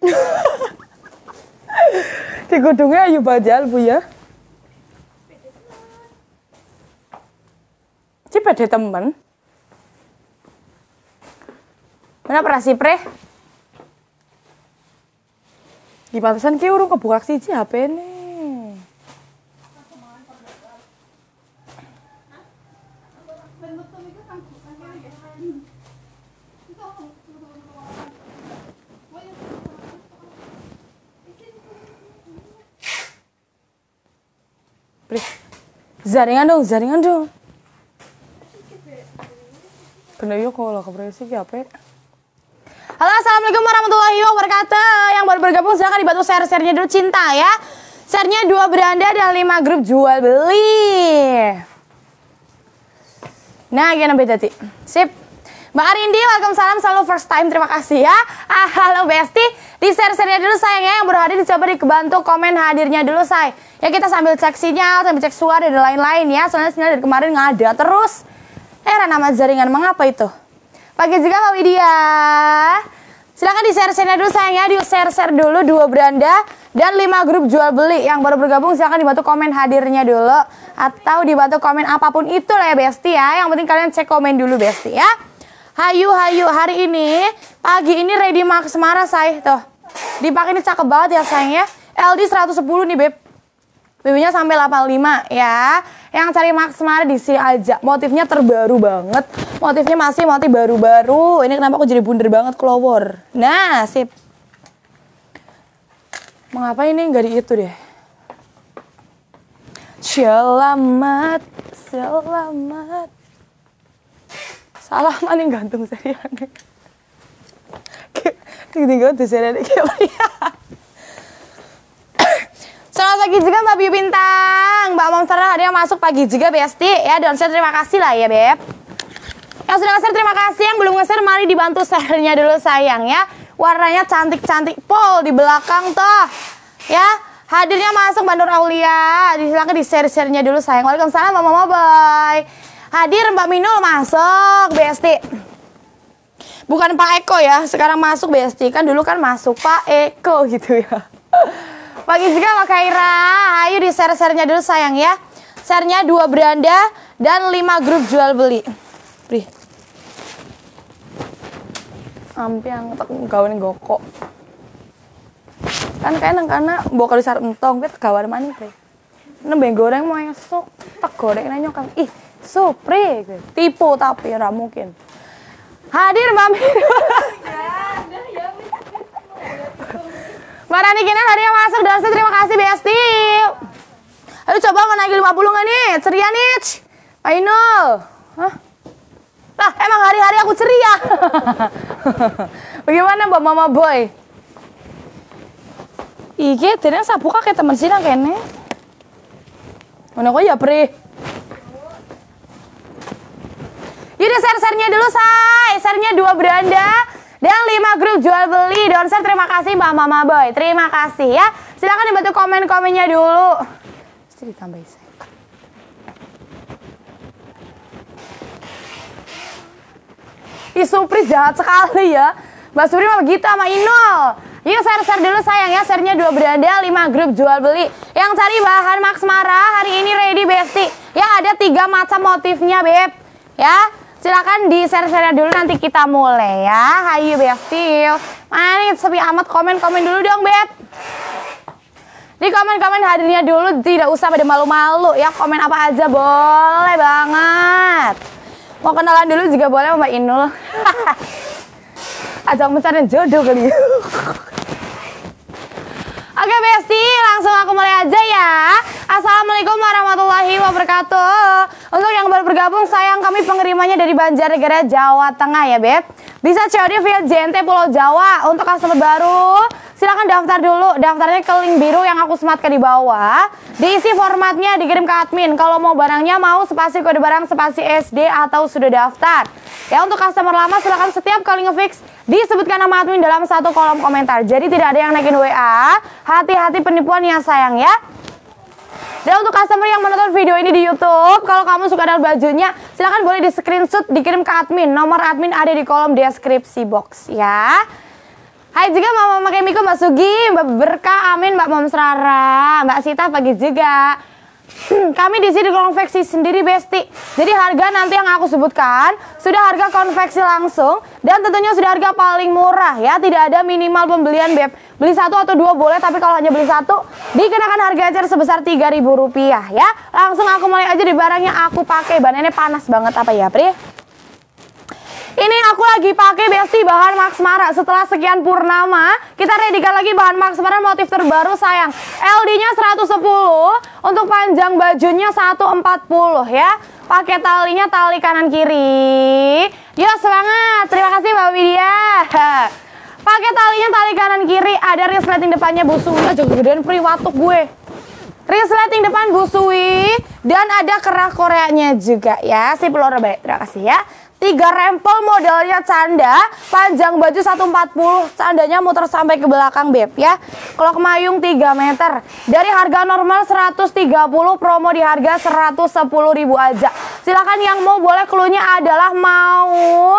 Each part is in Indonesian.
Di gedungnya Ayu Bajal Bu ya. Cepet deh temen. Mana perasi pre? Di pantesan ki urung kebuka siji HP nih. Jaringan dong. Kena yuk kalau kepresi ki HP. Halo, assalamualaikum warahmatullahi wabarakatuh. Yang baru bergabung silahkan dibantu share-nya dulu cinta ya. Share-nya 2 beranda dan 5 grup jual beli. Nah, gimana beda ti? Sip. Mbak Arindi, waalaikumsalam, selalu first time, terima kasih ya. Halo Besti, di share-nya dulu sayangnya, yang baru hadir dicoba dibantu komen hadirnya dulu say. Ya kita sambil cek sinyal, sambil cek suara dan lain-lain ya. Soalnya sinyal dari kemarin nggak ada terus. Nama jaringan mengapa itu? Pagi juga Mbak Widya. Silahkan di share-nya dulu sayangnya, di share dulu 2 beranda dan 5 grup jual beli. Yang baru bergabung silahkan dibantu komen hadirnya dulu. Atau dibantu komen apapun itu lah ya Besti ya. Yang penting kalian cek komen dulu Besti ya. Hayu, hari ini, pagi ini ready Max Mara say. Tuh, dipakai ini cakep banget ya sayangnya. LD 110 nih Beb. BB-nya sampai 85 ya. Yang cari Max Mara di sini aja. Motifnya terbaru banget. Motifnya masih motif baru-baru. Ini kenapa aku jadi bunder banget keluar. Nah, sip. Mengapa ini nggak di itu deh? Selamat. Salah maning gantung serian. Tinggal tuh serian Selamat pagi juga Mbak Biu Bintang, Mbak Mom Sarah ada yang masuk pagi juga Besti ya. Dan share terima kasih lah ya Beb. Yang sudah nge-share terima kasih, yang belum nge-share mari dibantu share-nya dulu sayang ya. Warnanya cantik-cantik pol di belakang toh ya. Hadirnya masuk Mbak Nur Aulia, silakan di share-nya dulu sayang. Waalaikumsalam Mbak Mama bye. Hadir Mbak Minul masuk Besti. Bukan Pak Eko ya, sekarang masuk Besti. Kan dulu kan masuk Pak Eko gitu ya. Pagi juga Mbak Kaira, ayo di share-nya dulu sayang ya. Share-nya 2 beranda dan 5 grup jual beli. Pri. Ampi yang gawan gokok. Kan kayak karena bawa kali sarap entong, bet gawan mana Pri. Nembe goreng mau esok, tak goreng nanya kan. Ih, Supri, tipu tapi ora mungkin. Hadir Mbak Miru. Mbak Rani Kinan hari yang masuk dan terima kasih Besti. Ayo coba mau naik 50 nggak nih? Ceria nih. Ainul. Hah? Lah emang hari-hari aku ceria. Bagaimana Mbak Mama Boy? Iki ternyata sabu kakek temen sih nang kene. Mana kok ya Pri? Yaudah share-nya dulu say. Share-nya 2 beranda dan 5 grup jual beli. Donser terima kasih Mbak Mama Boy. Terima kasih ya. Silahkan dibantu komen-komennya dulu. Mesti ditambahin second. Ih Supri jahat sekali ya. Mbak Supri mah begitu sama Inul. Yuk share dulu sayang ya. Share-nya 2 beranda, 5 grup jual beli. Yang cari bahan Max Mara hari ini ready Besti. Ya ada 3 macam motifnya Beb. Ya. Silakan di share-nya dulu nanti kita mulai ya. Hayu Besti. Mana nih sepi amat, komen-komen dulu dong Beb. Di komen-komen hadirnya dulu, tidak usah pada malu-malu ya. Komen apa aja boleh banget. Mau kenalan dulu juga boleh Mbak Inul. Ajak mencari jodoh kali ya. Oke Besti, langsung aku mulai aja ya. Assalamualaikum warahmatullahi wabarakatuh. Untuk yang baru bergabung sayang, kami pengirimannya dari Banjarnegara, Jawa Tengah ya Beb. Bisa COD via JNT Pulau Jawa. Untuk customer baru silakan daftar dulu. Daftarnya ke link biru yang aku sematkan di bawah. Diisi formatnya, dikirim ke admin. Kalau mau barangnya mau spasi kode barang, spasi SD atau sudah daftar. Ya untuk customer lama silakan setiap kali ngefix disebutkan nama admin dalam satu kolom komentar. Jadi tidak ada yang naikin WA. Hati-hati penipuan ya sayang ya. Dan untuk customer yang menonton video ini di YouTube, kalau kamu suka dengan bajunya, silahkan boleh di screenshot, dikirim ke admin. Nomor admin ada di kolom deskripsi box ya. Hai juga Mama Kemiko, Mbak Sugi, Mbak Berkah, Amin, Mbak Moms Rara, Mbak Sita pagi juga. Kami di sini konveksi sendiri Besti. Jadi harga nanti yang aku sebutkan sudah harga konveksi langsung dan tentunya sudah harga paling murah ya. Tidak ada minimal pembelian Beb. Beli satu atau dua boleh, tapi kalau hanya beli satu dikenakan harga ecer sebesar Rp3.000 ya. Langsung aku mulai aja di barang yang aku pakai. Bahannya panas banget apa ya, Pri? Ini aku lagi pakai Besti bahan Max Mara. Setelah sekian purnama, kita readykan lagi bahan Max Mara motif terbaru sayang. LD-nya 110, untuk panjang bajunya 140 ya. Pakai talinya tali kanan kiri. Yuk semangat. Terima kasih Mbak Widya. Pakai talinya tali kanan kiri, ada resleting depannya busui. Aja gedean Pri watuk gue. Resleting depan busui dan ada kerah koreanya juga ya. Sip loro baik. Terima kasih ya. 3 rempel modelnya canda, panjang baju 140, candanya muter sampai ke belakang Beb ya. Kalau kemayung 3 meter. Dari harga normal 130, promo di harga 110.000 aja. Silakan yang mau, boleh cluenya adalah mau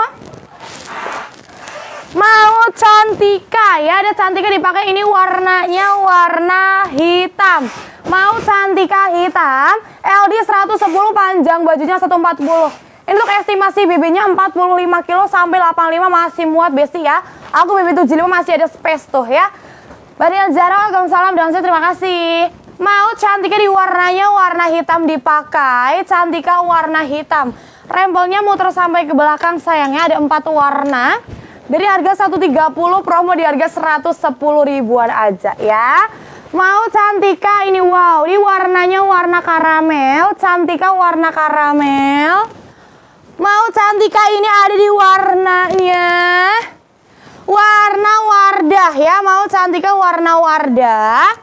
Cantika ya. Ada Cantika dipakai, ini warnanya warna hitam. Mau Cantika hitam, LD 110, panjang bajunya 140. Ini untuk estimasi BB-nya 45 kilo sampai 85 masih muat Besti ya. Aku BB 75 masih ada space tuh ya. Bariel Zara, waalaikumsalam dan saya terima kasih. Mau Cantika di warnanya warna hitam dipakai, Cantika warna hitam. Rempelnya muter sampai ke belakang sayangnya, ada 4 warna. Dari harga 130, promo di harga 110 ribuan aja ya. Mau Cantika ini, wow, ini warnanya warna karamel, Cantika warna karamel. Mau Cantika ini ada di warnanya warna Wardah ya. Mau Cantika warna Wardah.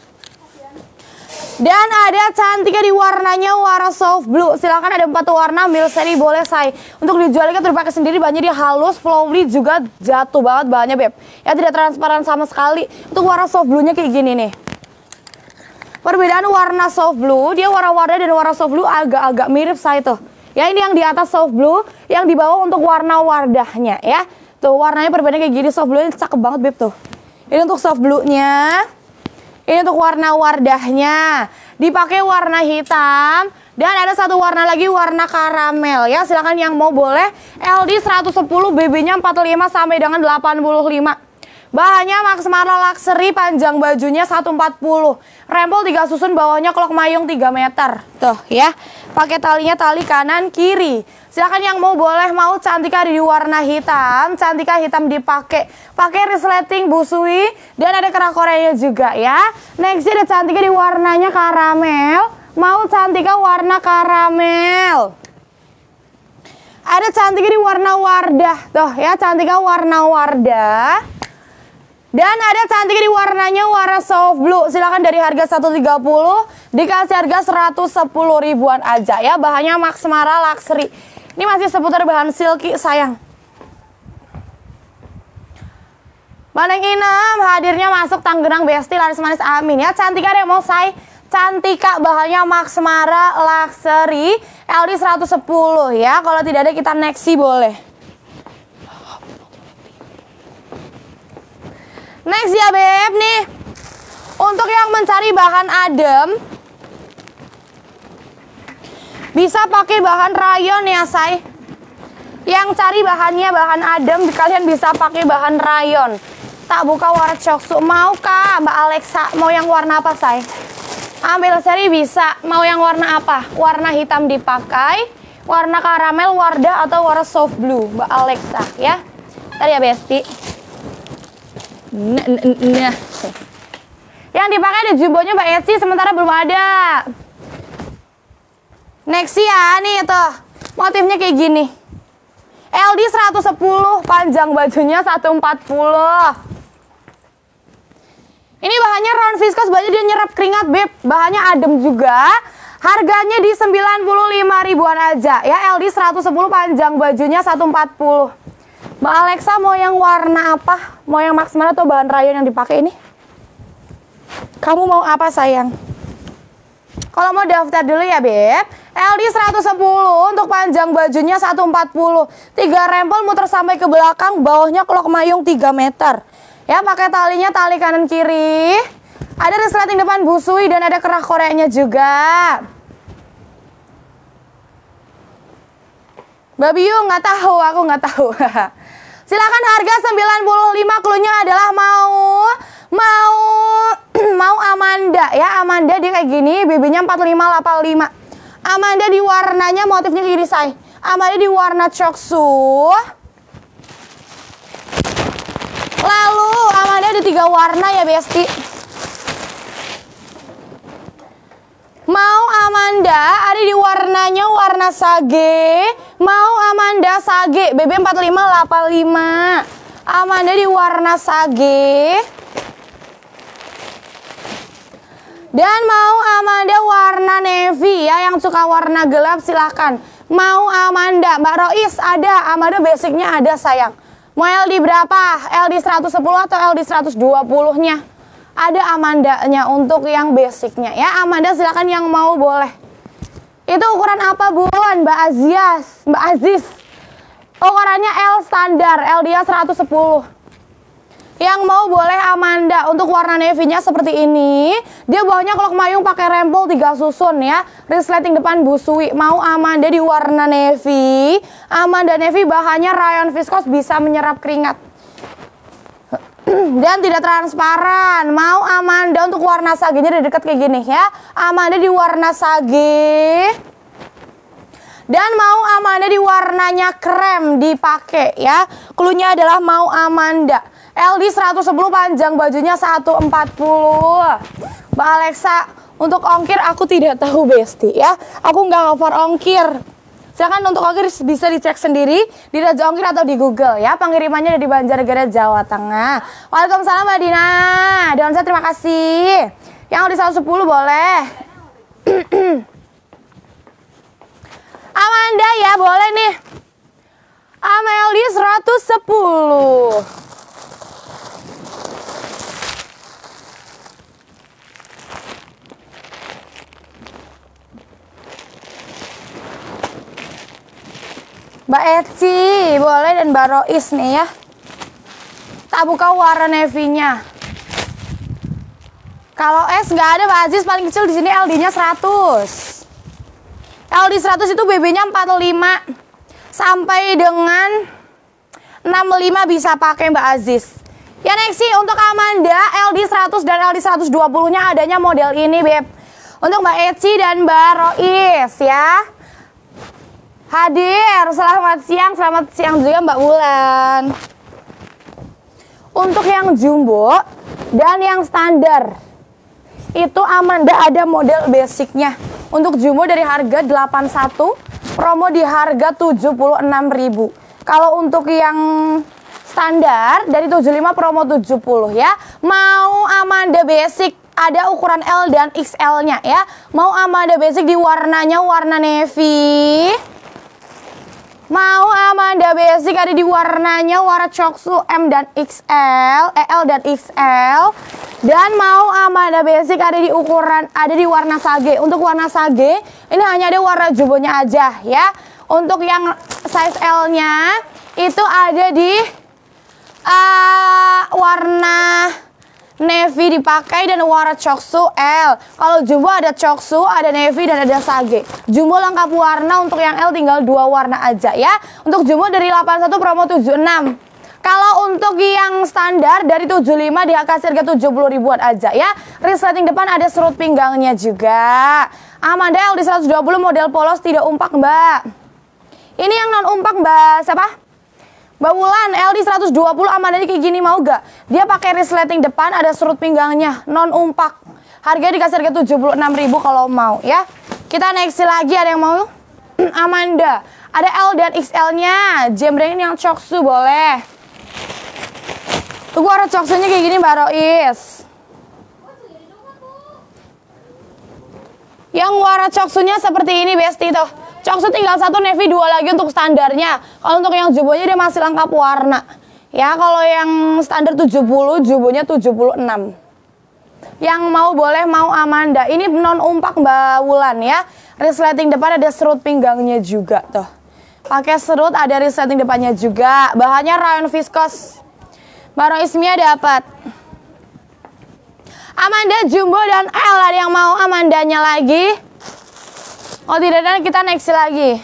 Dan ada Cantika di warnanya warna soft blue. Silahkan, ada 4 warna, ambil seri boleh say. Untuk dijual kan terpakai sendiri, bahannya dia halus, flowy, juga jatuh banget bahannya Beb. Ya tidak transparan sama sekali. Untuk warna soft blue nya kayak gini nih. Perbedaan warna soft blue, dia warna Wardah dan warna soft blue agak-agak mirip say tuh. Ya ini yang di atas soft blue, yang di bawah untuk warna Wardahnya ya. Tuh warnanya perbedaan kayak gini, soft blue ini cakep banget Beb tuh. Ini untuk soft blue-nya. Ini untuk warna Wardahnya. Dipakai warna hitam. Dan ada satu warna lagi warna karamel ya. Silahkan yang mau boleh. LD 110, BB-nya 45 sampai dengan 85. Bahannya Max Mara Luxury, panjang bajunya 140. Rempel 3 susun, bawahnya klok mayung 3 meter. Tuh ya. Pakai talinya tali kanan kiri. Silakan yang mau boleh. Mau Cantika di warna hitam, Cantika hitam dipakai. Pakai resleting busui dan ada kerah koreanya juga ya. Next ada Cantika di warnanya karamel. Mau Cantika warna karamel. Ada Cantika di warna Wardah. Tuh ya, Cantika warna Wardah. Dan ada Cantika di warnanya warna soft blue. Silakan dari harga 130 dikasih harga 110 ribuan aja ya. Bahannya Max Mara Luxury. Ini masih seputar bahan silky sayang. Bandeng Inem hadirnya masuk Tangerang Besti laris manis amin ya. Cantika deh mau say. Cantika bahannya Max Mara Luxury, LD 110 ya. Kalau tidak ada kita next boleh. Next ya Beb nih. Untuk yang mencari bahan adem, bisa pakai bahan rayon ya say. Yang cari bahannya bahan adem, kalian bisa pakai bahan rayon. Tak buka warna coksu. Mau kah Mbak Alexa? Mau yang warna apa say? Ambil seri bisa. Mau yang warna apa? Warna hitam dipakai, warna karamel, Wardah atau warna soft blue Mbak Alexa ya. Tadi ya Besti. Nah. Yang dipakai di jumbonya Mbak Etsy sementara belum ada. Next ya nih tuh. Motifnya kayak gini. LD 110, panjang bajunya 140. Ini bahannya round viscose, bahannya dia nyerap keringat Beb. Bahannya adem juga. Harganya di 95 ribuan aja ya. LD 110, panjang bajunya 140. Mbak Alexa mau yang warna apa? Mau yang Max Mara atau bahan rayon yang dipakai ini? Kamu mau apa sayang? Kalau mau daftar dulu ya Beb. LD 110, untuk panjang bajunya 140. 3 rempel muter sampai ke belakang, bawahnya klok mayung 3 meter. Ya, pakai talinya tali kanan kiri. Ada resleting depan busui dan ada kerah koreknya juga. Babi Yu nggak tahu, aku nggak tahu. Silakan harga 95, cluenya adalah mau Amanda ya. Amanda dia kayak gini, BB-nya 4585. Amanda di warnanya motifnya kiri say. Amanda di warna coksu. Lalu Amanda ada 3 warna ya Besti. Mau Amanda ada di warnanya warna sage. Mau Amanda sage BB 4585. Amanda di warna sage. Dan mau Amanda warna navy ya, yang suka warna gelap silahkan. Mau Amanda, Mbak Rois ada, Amanda basicnya ada sayang. Mau LD berapa? LD 110 atau LD 120 nya? Ada Amandanya untuk yang basicnya ya. Amanda silakan yang mau boleh. Itu ukuran apa bulan Mbak Azias? Mbak Aziz. Ukurannya L standar, LD-nya 110. Yang mau boleh Amanda untuk warna navy-nya seperti ini. Dia bawahnya kolok mayung pakai rempel 3 susun ya. Resleting depan busui. Mau Amanda di warna navy. Amanda navy bahannya rayon viskos, bisa menyerap keringat. Dan tidak transparan. Mau Amanda untuk warna sagenya dari dekat kayak gini ya. Amanda di warna sage. Dan mau Amanda di warnanya krem dipakai ya. Cluenya adalah mau Amanda. LD 110 panjang bajunya 140. Mbak Alexa, untuk ongkir aku tidak tahu Besti ya. Aku nggak cover ongkir. Silakan untuk ongkir bisa dicek sendiri di Raja Ongkir atau di Google ya. Pengirimannya dari Banjarnegara, Jawa Tengah. Waalaikumsalam Mbak Dina. Donsa terima kasih. Yang LD 110 boleh. Amanda ya boleh nih. LD 110. Mbak Eci boleh dan Mbak Rois nih ya. Tak buka warna navy-nya. Kalau S nggak ada Mbak Aziz, paling kecil di sini LD-nya 100. LD 100 itu BB-nya 45 sampai dengan 65 bisa pakai Mbak Aziz. Ya next sih untuk Amanda LD 100 dan LD 120-nya adanya model ini Beb. Untuk Mbak Eci dan Mbak Rois ya. Hadir, selamat siang juga Mbak Wulan. Untuk yang jumbo dan yang standar itu Amanda ada model basicnya. Untuk jumbo dari harga 81, promo di harga 76.000. Kalau untuk yang standar dari 75 promo 70 ya. Mau Amanda basic ada ukuran L dan XL-nya ya. Mau Amanda basic di warnanya warna navy. Mau Amanda basic ada di warnanya warna coksu M dan XL, L dan XL. Dan mau Amanda basic ada di ukuran, ada di warna sage. Untuk warna sage ini hanya ada warna jumbonya aja ya. Untuk yang size L-nya itu ada di warna navy dipakai dan warna coksu L. Kalau jumbo ada coksu, ada navy dan ada sage. Jumbo lengkap warna, untuk yang L tinggal 2 warna aja ya. Untuk jumbo dari 81 promo 76. Kalau untuk yang standar dari 75 dikasih harga 70 ribuan aja ya. Resleting depan ada serut pinggangnya juga. Amanda L di 120 model polos tidak umpak Mbak. Ini yang non umpak Mbak siapa? Mbak Wulan, LD 120 Amanda kayak gini mau gak? Dia pakai resleting depan, ada serut pinggangnya, non umpak. Harganya dikasih harga 76.000 kalau mau ya. Kita next lagi, ada yang mau? Amanda, ada L dan XL-nya. Jembrengin yang coksu boleh. Tunggu warna coksunya kayak gini Mbak Rois. Yang warna coksunya seperti ini Besti tuh. Coksu tinggal 1 navy 2 lagi untuk standarnya. Kalau untuk yang jumbonya dia masih lengkap warna. Ya kalau yang standar 70, jumbonya 76. Yang mau boleh mau Amanda. Ini non umpak Mbak Wulan ya. Resleting depan ada serut pinggangnya juga tuh. Pakai serut ada resleting depannya juga. Bahannya rayon viskos. Mbak Ismia dapat. Amanda, Jumbo, dan L. Ada yang mau Amandanya lagi? Oh tidak, dan kita next lagi.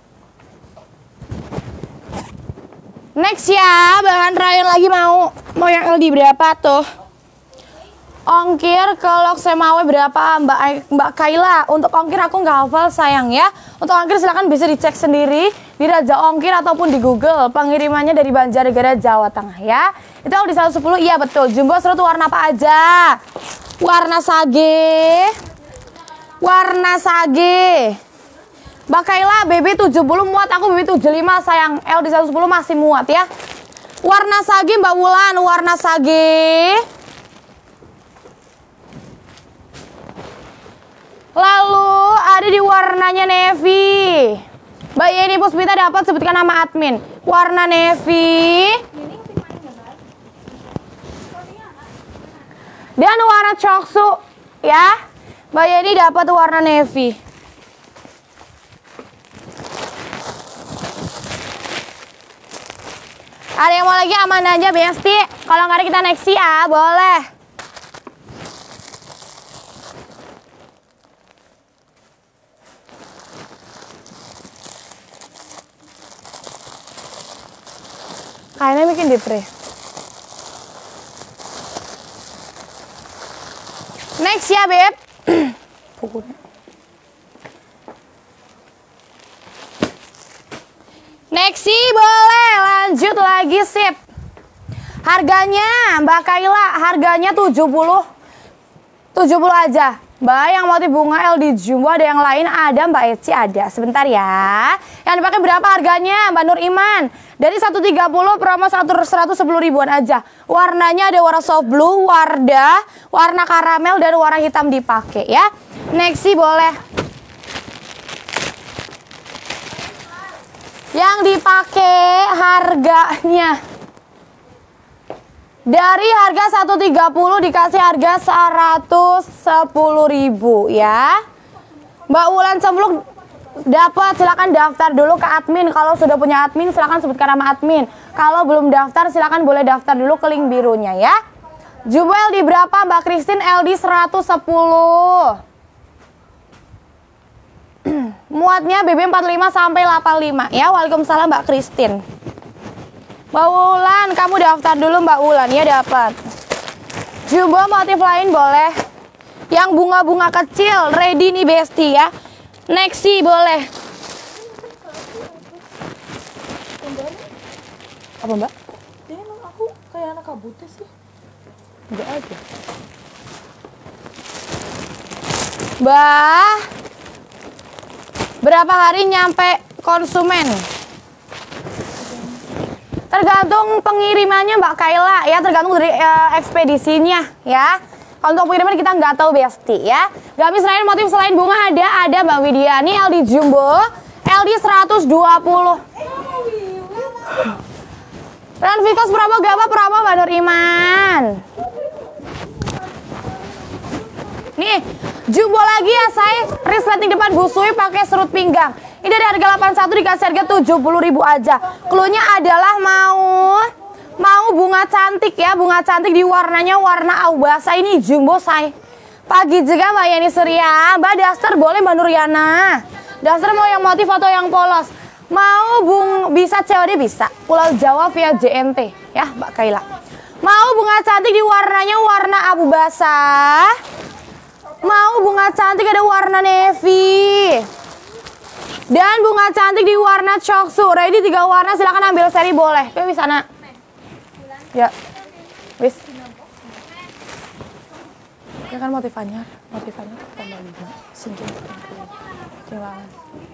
Next ya, bahan Ryan lagi mau yang LD berapa tuh? Ongkir ke Loksemawe berapa Mbak Kaila? Untuk ongkir aku nggak hafal sayang ya. Untuk ongkir silahkan bisa dicek sendiri di Raja Ongkir ataupun di Google. Pengirimannya dari Banjarnegara, Jawa Tengah ya. Itu di 110, iya betul. Jumbo serut warna apa aja? Warna sage. Warna sage. Mbak Kaila, BB 70 muat, aku BB 75 sayang. L di 110 masih muat ya. Warna sage Mbak Wulan, warna sage. Lalu ada di warnanya navy. Mbak Yeni Puspita dapat, sebutkan nama admin. Warna navy. Dan warna coksu ya. Mbak Yeni dapat warna navy. Ada yang mau lagi aman aja Besti. Kalau nggak ada kita next ya, boleh. Kayaknya bikin depre. Next ya Beb. Next sih boleh, lanjut lagi sip. Harganya Mbak Kaila, harganya 70 aja. Mbak yang motif bunga L di Jumbo, ada yang lain? Ada Mbak Eci, ada. Sebentar ya. Yang dipakai berapa harganya Mbak Nur Iman? Dari 130 promo 110 ribuan aja. Warnanya ada warna soft blue, warna karamel, dan warna hitam dipakai ya. Next sih boleh. Yang dipakai harganya dari harga 130 dikasih harga 110.000 ya. Mbak Wulan Cempluk dapat, silakan daftar dulu ke admin. Kalau sudah punya admin silakan sebutkan nama admin. Kalau belum daftar silakan boleh daftar dulu ke link birunya ya. Jumbo LD berapa Mbak Christine? LD 110. Muatnya BB 45 sampai 85 ya. Waalaikumsalam Mbak Christine. Mbak Wulan, kamu daftar dulu Mbak Wulan ya, dapat. Jumbo motif lain boleh. Yang bunga-bunga kecil ready nih Besti ya. Next sih boleh. Apa Mbak? Ini emang aku kayak anak kabutnya sih. Enggak aja. Mbak, berapa hari nyampe konsumen? Tergantung pengirimannya Mbak Kaila ya, tergantung dari ekspedisinya ya. Kalau untuk pengiriman kita nggak tahu Besti ya. Gamis lain motif selain bunga ada Mbak Widiani LD Jumbo LD 120. Ranvikos promo gapa promo Mbak Nur Iman. Nih, Jumbo lagi ya saya. Resleting depan busui pakai serut pinggang. Ini dari harga 81 dikasih harga 70.000 aja. Cluenya adalah mau bunga cantik ya, bunga cantik di warnanya warna aubasa. Ini Jumbo say. Pagi juga Mbak Yani Surya. Mbak daster boleh Mbak Nuriana. Daster mau yang motif atau yang polos? Mau bisa COD bisa. Pulau Jawa via JNT ya Mbak Kaila. Mau bunga cantik di warnanya warna abu basah. Mau bunga cantik ada warna navy. Dan bunga cantik di warna coksu. Ready 3 warna, silahkan ambil seri boleh. Oke, wis sana. Ya. Wis. Ya kan motifannya tambah 5. Singkir. Terima kasih.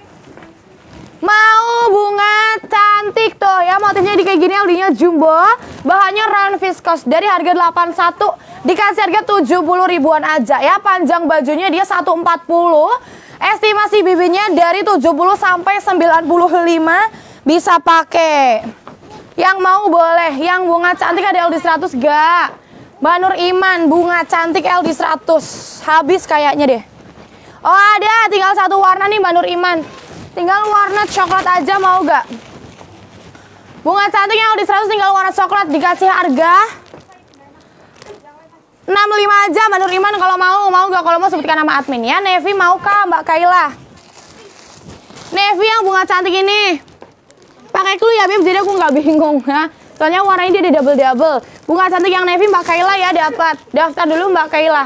Mau bunga cantik tuh ya, motifnya di kayak gini, LD-nya Jumbo. Bahannya rayon viscose dari harga 81 dikasih harga 70 ribuan aja ya. Panjang bajunya dia 140. Estimasi bibinya dari 70 sampai 95 bisa pakai. Yang mau boleh. Yang bunga cantik ada LD 100 gak? Mbak Nur Iman bunga cantik LD 100. Habis kayaknya deh. Oh ada, tinggal 1 warna nih Mbak Nur Iman. Tinggal warna coklat aja mau gak? Bunga cantik yang LD 100 tinggal warna coklat dikasih harga 65 aja Mbak Nur Iman kalau mau nggak? Kalau mau sebutkan nama admin ya. Navy mau kah Mbak Kaila? Navy yang bunga cantik ini pakai clue ya Beb, jadi aku nggak bingung ya. Soalnya warnanya dia ada double. Bunga cantik yang navy Mbak Kaila ya dapat. Daftar dulu Mbak Kaila.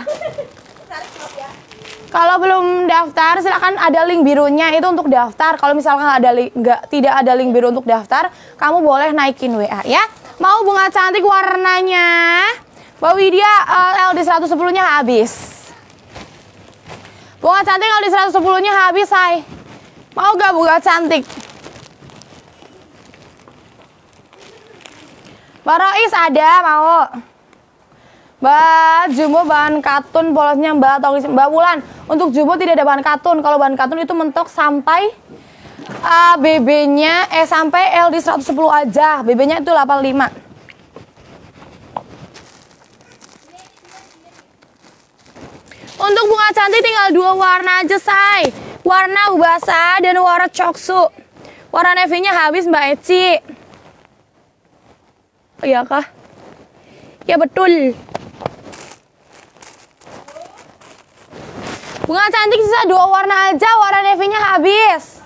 Kalau belum daftar silakan, ada link birunya itu untuk daftar. Kalau misalkan tidak ada link biru untuk daftar, kamu boleh naikin WA ya. Mau bunga cantik warnanya Mbak Widya, LD 110-nya habis. Bunga cantik LD 110-nya habis, say. Mau gak bunga cantik? Mbak Rois ada, mau. Mbak Jumbo bahan katun polosnya Mbak atau Mbak Wulan. Untuk Jumbo tidak ada bahan katun. Kalau bahan katun itu mentok sampai BB-nya sampai LD 110 aja. BB-nya itu 85. Untuk bunga cantik tinggal 2 warna aja, say. Warna ubasa dan warna coksu. Warna navy-nya habis Mbak Eci. Iya kah? Ya betul. Bunga cantik sisa 2 warna aja, warna navy-nya habis.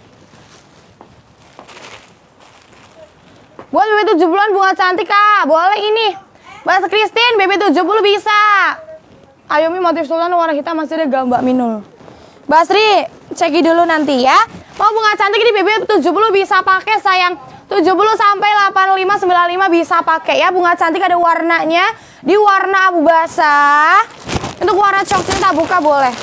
Buat BB 70-an bunga cantik kah? Boleh ini. Mbak Christine, BB 70 bisa. Ayomi motif sultan warna hitam masih ada gambar minul. Basri, ceki dulu nanti ya. Mau bunga cantik ini BB 70 bisa pakai sayang. 70 sampai 85 95 bisa pakai ya. Bunga cantik ada warnanya di warna abu basah. Untuk warna coklat tak buka boleh.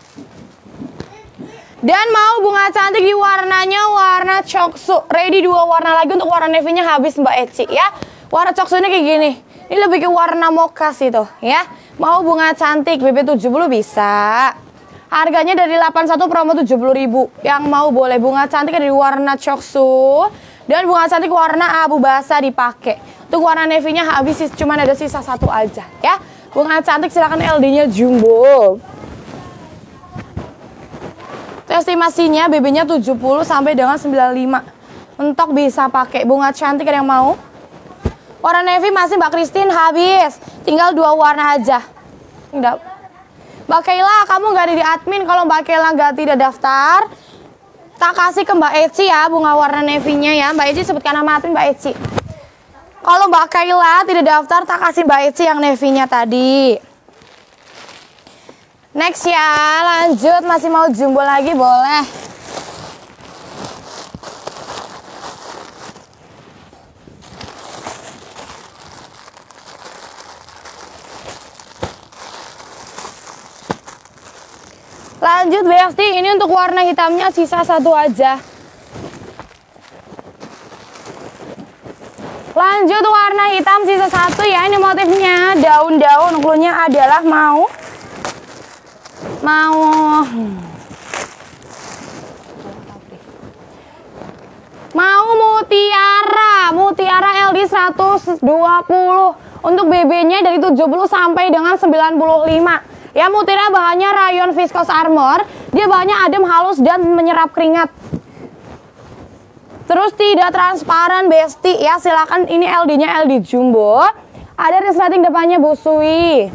Dan mau bunga cantik di warnanya warna coksu. Ready 2 warna lagi, untuk warna navy-nya habis Mbak Eci ya. Warna coksu ini kayak gini. Ini lebih ke warna mocha sih tuh ya. Mau bunga cantik BB 70 bisa. Harganya dari 81 promo 70.000. Yang mau boleh. Bunga cantik dari warna coksu dan bunga cantik warna abu basah dipakai. Untuk warna navy-nya habis, cuman ada sisa 1 aja ya. Bunga cantik silakan LD-nya jumbo. Estimasinya BB-nya 70 sampai dengan 95. Mentok bisa pakai. Bunga cantik ada yang mau? Warna navy masih Mbak Christine habis. Tinggal 2 warna aja. Enggak. Mbak Kaila, kamu nggak ada di admin. Kalau Mbak Kaila nggak tidak daftar, tak kasih ke Mbak Eci ya bunga warna navy-nya ya. Mbak Eci sebutkan nama admin Mbak Eci. Kalau Mbak Kaila tidak daftar, tak kasih Mbak Eci yang navy-nya tadi. Next ya, lanjut. Masih mau jumbo lagi boleh. Lanjut Besti, ini untuk warna hitamnya sisa 1 aja. Lanjut warna hitam sisa 1 ya. Ini motifnya daun-daun. Cluenya adalah mau mutiara LD 120. Untuk BB-nya dari 70 sampai dengan 95. Ya, mutiara bahannya rayon viscose armor. Dia bahannya adem, halus dan menyerap keringat. Terus tidak transparan Besti ya. Silakan, ini LD-nya LD jumbo. Ada resleting depannya busui.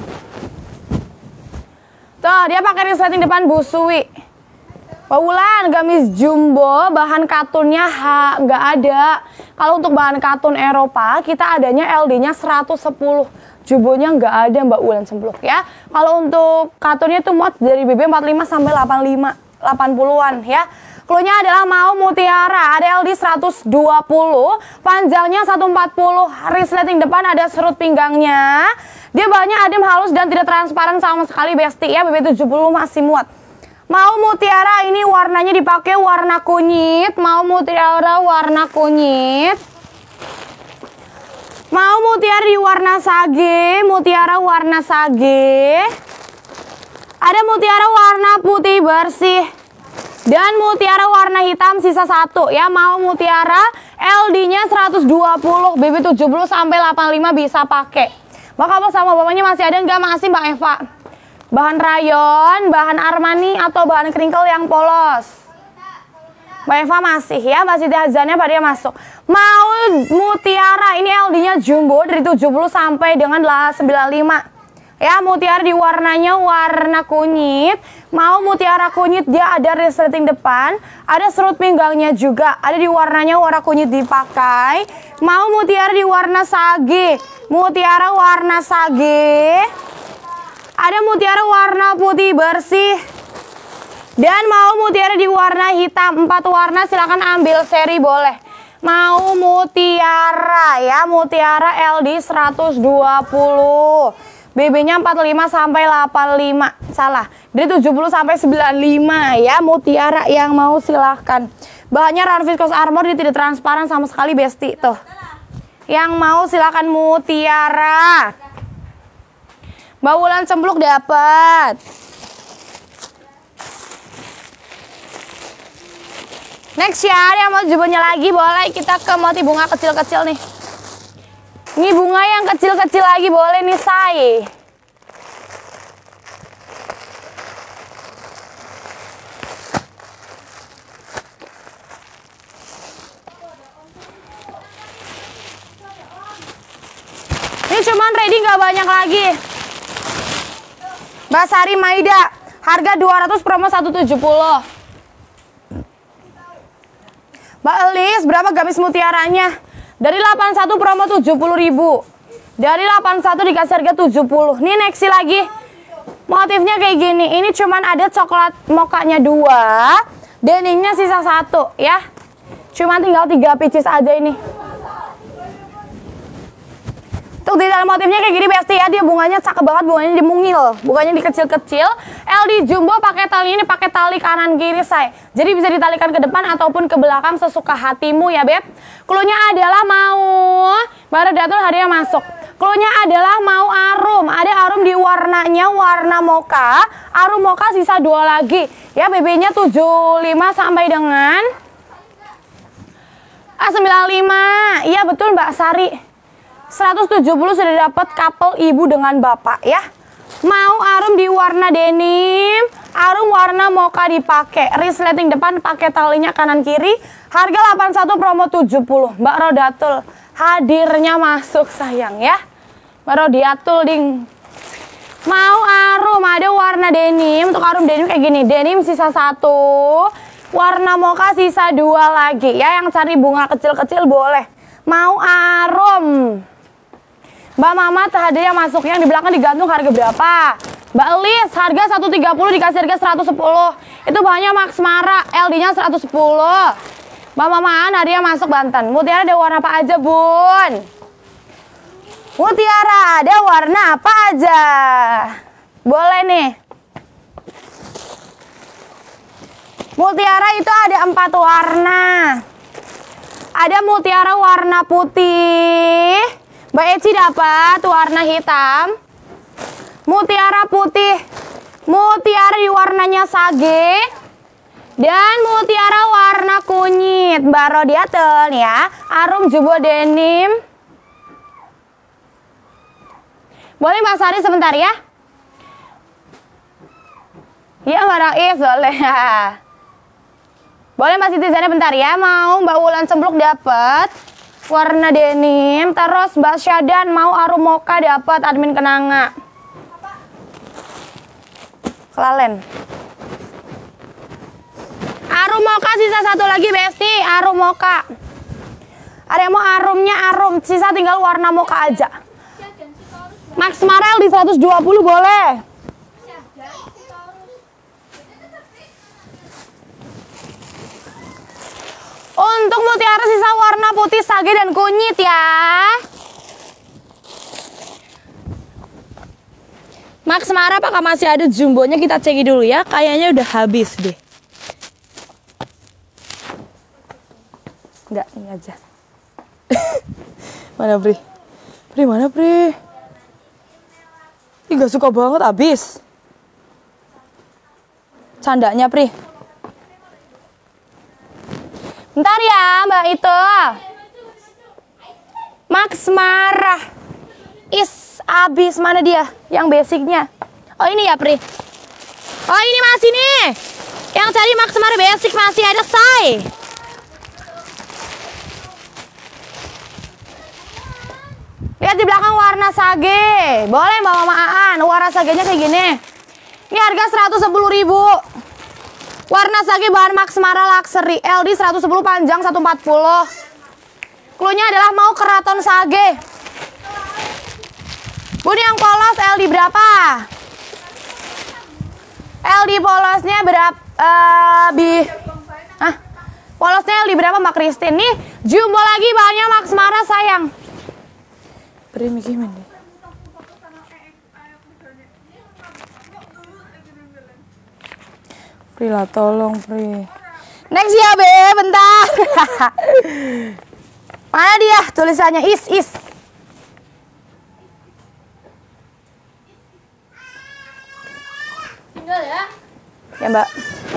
Tuh, dia pakai resleting depan busui. Wulan, gamis jumbo, bahan katunnya nggak ada. Kalau untuk bahan katun Eropa, kita adanya LD-nya 110. Jumbonya nggak ada Mbak Wulan Sempluk ya. Kalau untuk katunnya itu muat dari BB 45 sampai 80-an ya. Cluenya adalah mau mutiara, ada LD 120, panjangnya 140, resleting depan ada serut pinggangnya. Dia bahannya adem, halus dan tidak transparan sama sekali Besti ya. BB 70 masih muat. Mau mutiara ini warnanya dipakai warna kunyit, mau mutiara warna kunyit. Mau mutiara di warna sage, mutiara warna sage. Ada mutiara warna putih bersih. Dan mutiara warna hitam sisa 1 ya. Mau mutiara LD-nya 120, BB 70 sampai 85 bisa pakai. Mbak Kamu sama bapaknya masih ada nggak? Masih Mbak Eva. Bahan rayon, bahan Armani atau bahan crinkle yang polos. Mbak Eva masih ya, Mbak Siti Hazannya pada dia masuk. Mau mutiara, ini LD-nya jumbo dari 70 sampai dengan 95. Ya, mutiara di warnanya warna kunyit. Mau mutiara kunyit, dia ada resleting depan, ada serut pinggangnya juga, ada di warnanya warna kunyit dipakai. Mau mutiara di warna sage, mutiara warna sage. Ada mutiara warna putih bersih. Dan mau mutiara di warna hitam, 4 warna silahkan ambil seri boleh. Mau mutiara ya, mutiara LD 120. BB-nya 45 sampai 85. Salah. Dari 70 sampai 95 ya, mutiara yang mau silahkan. Bahannya rayon viscose armor, dia tidak transparan sama sekali Besti tuh. Yang mau silahkan mutiara. Mbak Wulan cempluk dapat. Next ya, yang mau jumbonya lagi boleh kita ke motif bunga kecil-kecil nih. Ini bunga yang kecil-kecil lagi boleh nih say. Ini cuman ready nggak banyak lagi. Mbak Sari Maida, harga 200 promo 170. Mbak Elis, berapa gamis mutiaranya? Dari 81 promo 70.000. Dari 81 dikasih harga 70. Ini next lagi. Motifnya kayak gini. Ini cuman ada coklat mokanya 2, denimnya sisa 1 ya. Cuman tinggal 3 pieces aja ini. Tuh di dalam motifnya kayak gini Besti ya, dia bunganya cakep banget, bunganya dimungil, bunganya dikecil-kecil. LD jumbo pakai tali ini, pakai tali kanan kiri say. Jadi bisa ditalikan ke depan ataupun ke belakang sesuka hatimu ya Beb. Cluenya adalah mau baru datul hadiah masuk. Cluenya adalah mau arum, ada arum di warnanya warna mocha. Arum mocha sisa 2 lagi. Ya BB-nya 75 sampai dengan 95. Iya betul Mbak Sari. 170 sudah dapat couple ibu dengan bapak ya. Mau arum di warna denim, arum warna mocha dipakai, resleting depan pakai talinya kanan kiri, harga 81 promo 70. Mbak Rodatul hadirnya masuk sayang ya. Mbak Rodatul ding. Mau arum ada warna denim, untuk arum denim kayak gini, denim sisa 1, warna mocha sisa 2 lagi ya. Yang cari bunga kecil-kecil boleh. Mau arum. Mbak Mamat hadirnya masuk, yang di belakang digantung harga berapa? Mbak Elis harga 130 dikasih harga 110. Itu bahannya Max Mara, LD-nya 110. Mbak Mamaan hadirnya masuk Banten. Mutiara ada warna apa aja Bun? Mutiara ada warna apa aja? Boleh nih. Mutiara itu ada 4 warna. Ada mutiara warna putih. Mbak Eci dapat warna hitam. Mutiara putih. Mutiara di warnanya sage. Dan mutiara warna kunyit. Mbak Rodiatel ya. Arum jumbo denim. Boleh Mbak Sari sebentar ya? Ya Mbak Rais boleh. Boleh Mbak Siti Zana bentar ya. Mau Mbak Wulan Cempluk dapat warna denim. Terus Mbak Syadan mau arum mocha dapat admin kenanga. Kelalen. Arum mocha sisa 1 lagi Besti. Arum mocha. Ada yang mau arumnya arum. Sisa tinggal warna mocha aja. Max Marel di 120 boleh. Untuk mutiara sisa warna putih, sage, dan kunyit ya. Max Mara apakah masih ada jumbonya? Kita cek dulu ya. Kayaknya udah habis deh. Enggak, ini aja. Mana Pri? Pri mana Pri? Ih, gak suka banget habis. Candanya Pri. Bentar ya Mbak itu. Max Marah. Abis mana dia? Yang basicnya. Oh ini ya Pri. Oh ini masih nih. Yang cari Max Mara basic masih ada, say. Lihat di belakang warna sage. Boleh Mbak Mama Aan, warna sagenya kayak gini. Ini harga 110.000. Warna sage bahan Max Mara Luxury. LD 110 panjang 140. Cluenya adalah mau keraton sage. Bun yang polos LD berapa? LD polosnya berapa? Polosnya LD berapa Mbak Christine? Nih jumbo lagi bahannya Max Mara sayang. Beri gimana? Pri lah tolong Pri. Next ya Be, bentar. Mana dia tulisannya is. Tinggal ya. Ya Mbak.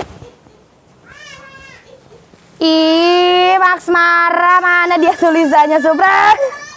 Ih, Max Mara mana dia tulisannya Supra?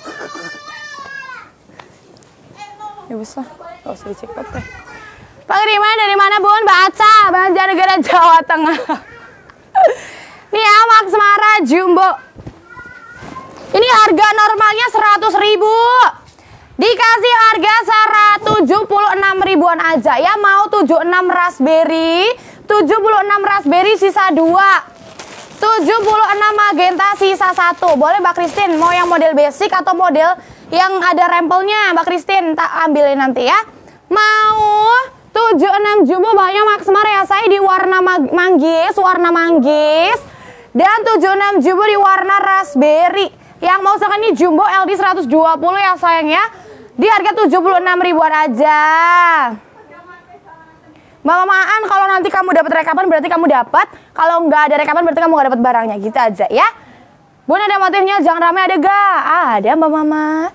Ya bisa, gak usah dicek deh. Pengiriman dari mana Bun? Baca, Banjarnegara Jawa Tengah. Nih ya Max Mara Jumbo. Ini harga normalnya 100.000. Dikasih harga 176 ribuan aja ya. Mau 76 raspberry, 76 raspberry sisa 2. 76 magenta sisa 1. Boleh Mbak Christine, mau yang model basic atau model yang ada rempelnya Mbak Christine, tak ambilin nanti ya. Mau 76 jumbo bahannya Max Mara ya saya di warna manggis, dan 76 jumbo di warna raspberry. Yang mau sekarang ini jumbo LD 120 ya sayang ya. Di harga 76 ribuan aja. Mbak Mamaan, kalau nanti kamu dapat rekapan berarti kamu dapat. Kalau nggak ada rekapan berarti kamu nggak dapat barangnya. Gitu aja ya. Bun ada motifnya, jangan rame ada gak? Ada Mbak Mamat.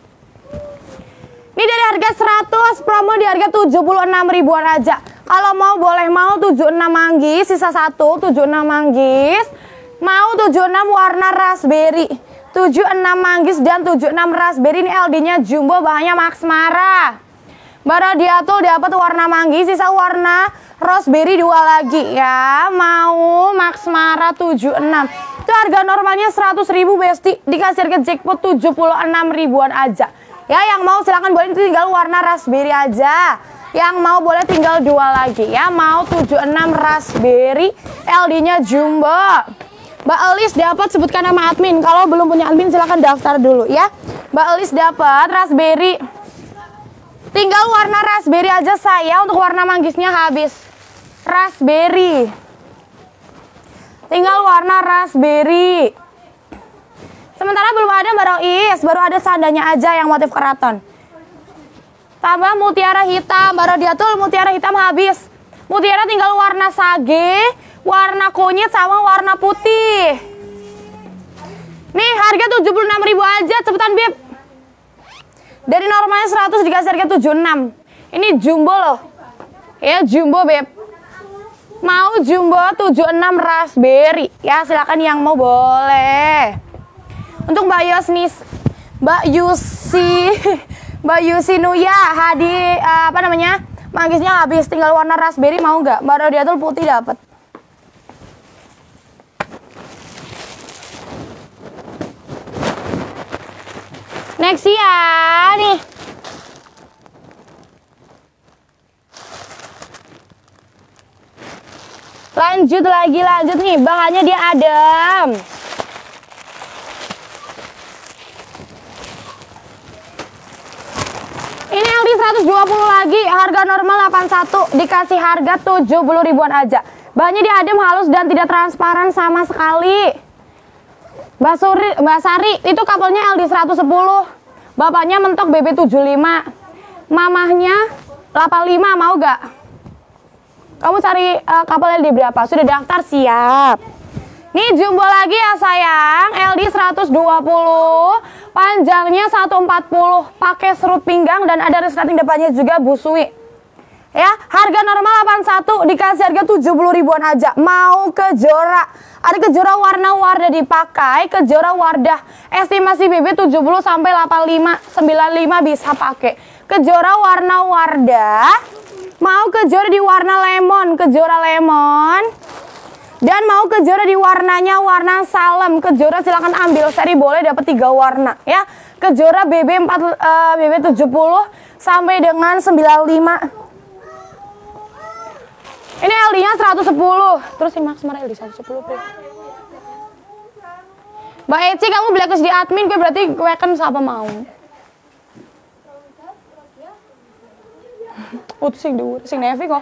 Ini dari harga 100, promo di harga 76 ribuan aja. Kalau mau boleh mau 76 manggis, sisa 1, 76 manggis. Mau 76 warna raspberry. 76 manggis dan 76 raspberry, ini LD-nya jumbo bahannya Max Mara. Mbak Radiatul dapat warna manggis, sisa warna raspberry 2 lagi ya. Mau Max Mara 76. Itu harga normalnya 100.000 Besti, dikasih harga jackpot 76 ribuan aja. Ya, yang mau silahkan boleh tinggal warna raspberry aja. Yang mau boleh tinggal 2 lagi ya. Mau 76 raspberry, LD-nya jumbo. Mbak Elis dapat, sebutkan nama admin. Kalau belum punya admin silahkan daftar dulu ya. Mbak Elis dapat raspberry. Tinggal warna raspberry aja saya, untuk warna manggisnya habis. Raspberry. Tinggal warna raspberry. Sementara belum ada Mbak Rois, baru ada sandanya aja yang motif keraton. Tambah mutiara hitam, Mbak Rodiatul mutiara hitam habis. Mutiara tinggal warna sage, warna kunyit sama warna putih. Nih harga 76.000 aja, cepetan Bib. Dari normalnya 100 dikasih harga 76. Ini jumbo loh. Ya jumbo Beb. Mau jumbo 76 raspberry. Ya silakan yang mau boleh. Untuk Mbak Yosnis, Mbak Yusi Nuya, manggisnya habis, tinggal warna raspberry mau nggak? Mbak Rodiatul putih dapat. Next ya nih. Lanjut nih, bahannya dia adem. Ini LD 120 lagi, harga normal 81, dikasih harga 70 ribuan aja. Bahannya dia adem, halus dan tidak transparan sama sekali. Mbak Sari, itu kapalnya LD 110. Bapaknya mentok BB75. Mamahnya 85, mau gak? Kamu cari kapal LD berapa? Sudah daftar? Siap. Nih jumbo lagi ya sayang, LD 120, panjangnya 140, pakai serut pinggang dan ada resleting depannya juga busui. Ya, harga normal 81, dikasih harga 70 ribuan aja. Mau kejora, ada kejora warna wardah dipakai, kejora wardah estimasi BB 70 sampai 85, 95 bisa pakai. Kejora warna wardah, mau kejora di warna lemon, kejora lemon. Dan mau kejora di warnanya warna salem. Kejora silakan ambil seri, boleh dapat 3 warna ya. Kejora BB 70 sampai dengan 95. Ini LD-nya 110. Terus si Max marah LD 110, Pri. Mbak Eci, kamu blacklist di admin, gue berarti gue kan siapa mau. Oh, itu sing Nevi kok.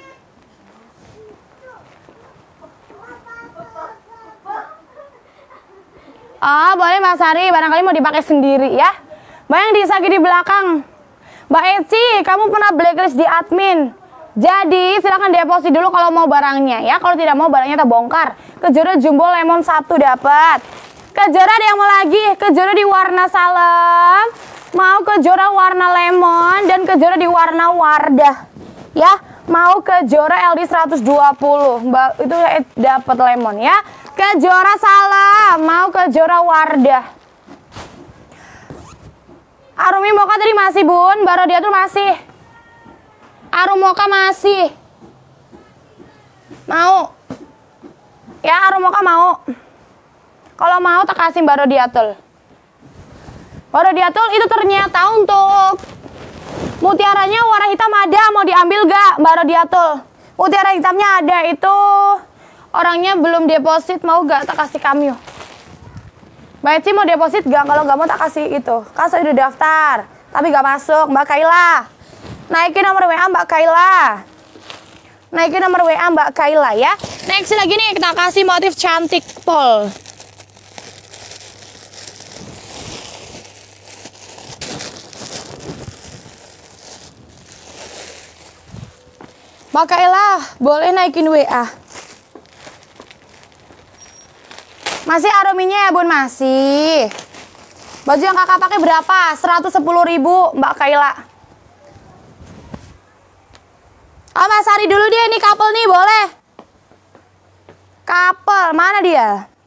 Ah, boleh Mbak Sari, barangkali mau dipakai sendiri ya. Mbak yang disaki di belakang. Mbak Eci, kamu pernah blacklist di admin. Jadi silakan deposit dulu kalau mau barangnya ya. Kalau tidak mau barangnya terbongkar. Kejora jumbo lemon 1 dapat. Kejora ada yang mau lagi? Kejora di warna salem. Mau kejora warna lemon dan kejora di warna wardah. Ya, mau kejora LD 120. Mbak itu dapat lemon ya. Kejora salam, mau kejora wardah. Arumi Moka tadi masih bun, baru dia tuh masih. Arum Moka masih. Mau. Ya Arum Moka mau. Kalau mau tak kasih baru diatul. Baru diatul itu ternyata untuk mutiaranya warna hitam ada, mau diambil gak? Baru diatul. Mutiara hitamnya ada itu. Orangnya belum deposit, mau gak tak kasih kamyo? Mbak Eci mau deposit gak? Kalau gak mau tak kasih itu. Kan saya udah daftar, tapi gak masuk. Mbak Kaila, naikin nomor WA Mbak Kaila. Naikin nomor WA Mbak Kaila ya. Next lagi nih kita kasih motif cantik pol. Mbak Kaila, boleh naikin WA. Masih aruminya ya bun, masih. Baju yang kakak pakai berapa? 110.000 Mbak Kaila. Oh Mas Sari dulu dia, ini couple nih, boleh. Couple, mana dia?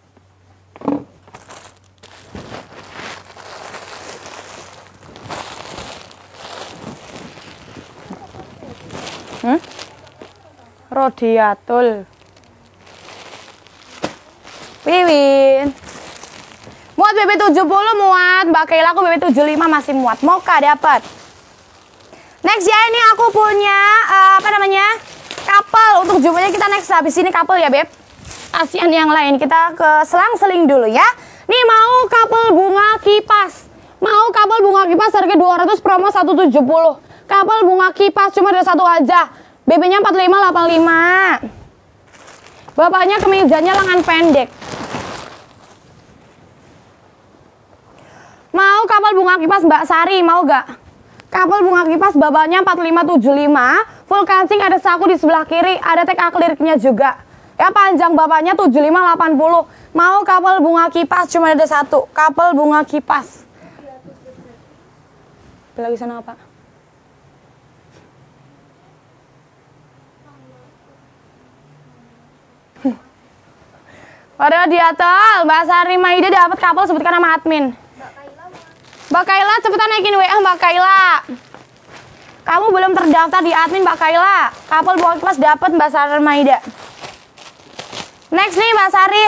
Rodiatul. Wiwin. Muat BB 70 muat. Mbak Kaila aku BB 75 masih muat. Moka dapat. Next ya, ini aku punya apa namanya? Couple. Untuk jumlahnya kita next habis ini couple ya, Beb. Kasihan yang lain. Kita ke selang-seling dulu ya. Nih mau couple bunga kipas. Mau couple bunga kipas harga 200 promo 170. Couple bunga kipas cuma ada satu aja. BB-nya 4585. Bapaknya kemejanya lengan pendek. Mau kapal bunga kipas Mbak Sari, mau gak? Kapal bunga kipas bapaknya 4575. Full kancing, ada saku di sebelah kiri. Ada tag akliriknya juga. Ya panjang bapaknya 7580. Mau kapal bunga kipas cuma ada satu. Kapal bunga kipas. Lagi sana apa? Padahal diatal, Mbak Sari Maida dapat kapal, sebutkan nama admin. Mbak Kaila cepetan naikin WA Mbak Kaila. Kamu belum terdaftar di admin Mbak Kaila. Kapal buat kelas dapat Mbak Sari Maida. Next nih Mbak Sari.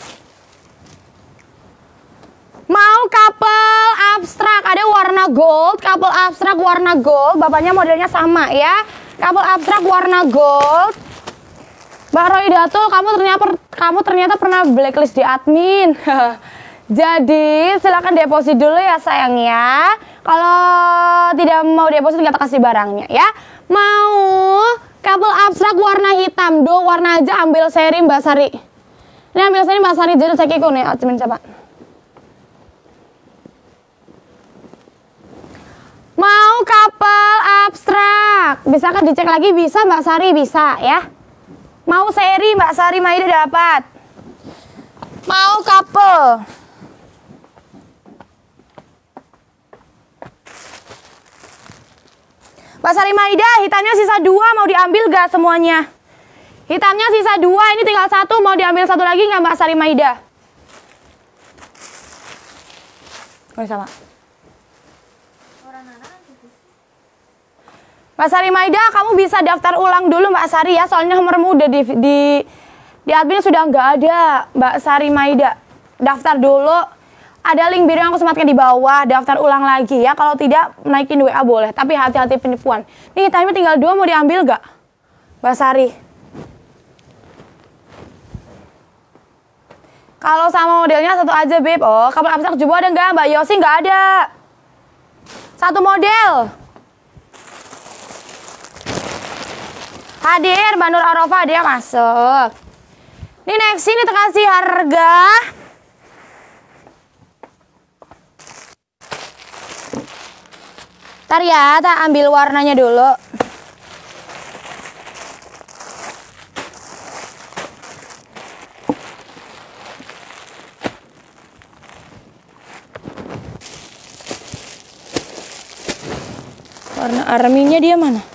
Mau kapal abstrak, ada warna gold, kapal abstrak warna gold, bapaknya modelnya sama ya. Kapal abstrak warna gold. Mbak Roy Datul, kamu ternyata pernah blacklist di admin. Jadi silakan deposit dulu ya sayang ya. Kalau tidak mau deposit nggak kasih barangnya ya. Mau kabel abstrak warna hitam, warna aja ambil seri Mbak Sari. Ini ambil seri Mbak Sari jadi saya kiko nih admin coba. Mau kapal abstrak, bisa kan dicek lagi bisa Mbak Sari bisa ya. Mau seri Mbak Sari Maida dapat. Mau couple. Mbak Sari Maida hitamnya sisa 2 mau diambil gak semuanya? Hitamnya sisa 2 ini tinggal 1 mau diambil 1 lagi gak Mbak Sari Maida? Oh sama. Mbak Sari Maida, kamu bisa daftar ulang dulu Mbak Sari ya, soalnya nomormu udah di Di admin sudah nggak ada, Mbak Sari Maida. Daftar dulu. Ada link biru yang aku sematkan di bawah. Daftar ulang lagi ya. Kalau tidak, naikin WA boleh. Tapi hati-hati penipuan. Nih, hitamnya tinggal 2, mau diambil nggak? Mbak Sari. Kalau sama modelnya satu aja, Beb. Oh, kabel abstrak jumbo ada nggak? Mbak Yosi nggak ada. Satu model. Hadir, Mbak Nur Arofa dia masuk. Ini next ini kita kasih harga. Ntar ya, kita ambil warnanya dulu. Warna arminya dia mana?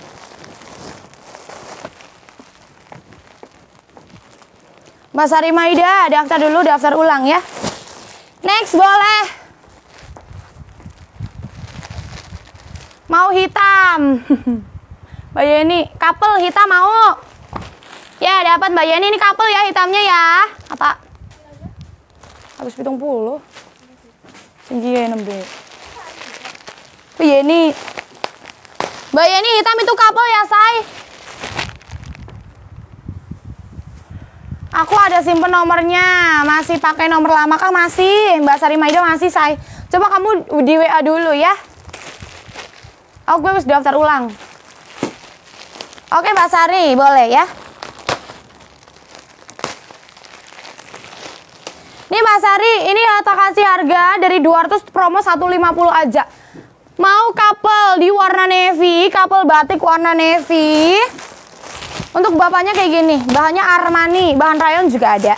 Mbak Sari Maida, daftar dulu, daftar ulang ya. Next boleh. Mau hitam. Mbak Yeni, couple hitam mau. Ya dapat Mbak Yeni, ini couple ya hitamnya ya. Apa? Habis 70. Tinggi ya 6B. Mbak Yeni. Mbak Yeni hitam itu couple ya, say. Aku ada simpen nomornya, masih pakai nomor lama kah? Masih, Mbak Sari Maida masih, say. Coba kamu di WA dulu ya. Oh, gue harus daftar ulang. Oke, Mbak Sari, boleh ya. Nih Mbak Sari, ini kita kasih harga dari 200 promo 150 aja. Mau couple di warna navy, couple batik warna navy. Untuk bapaknya kayak gini, bahannya Armani, bahan rayon juga ada.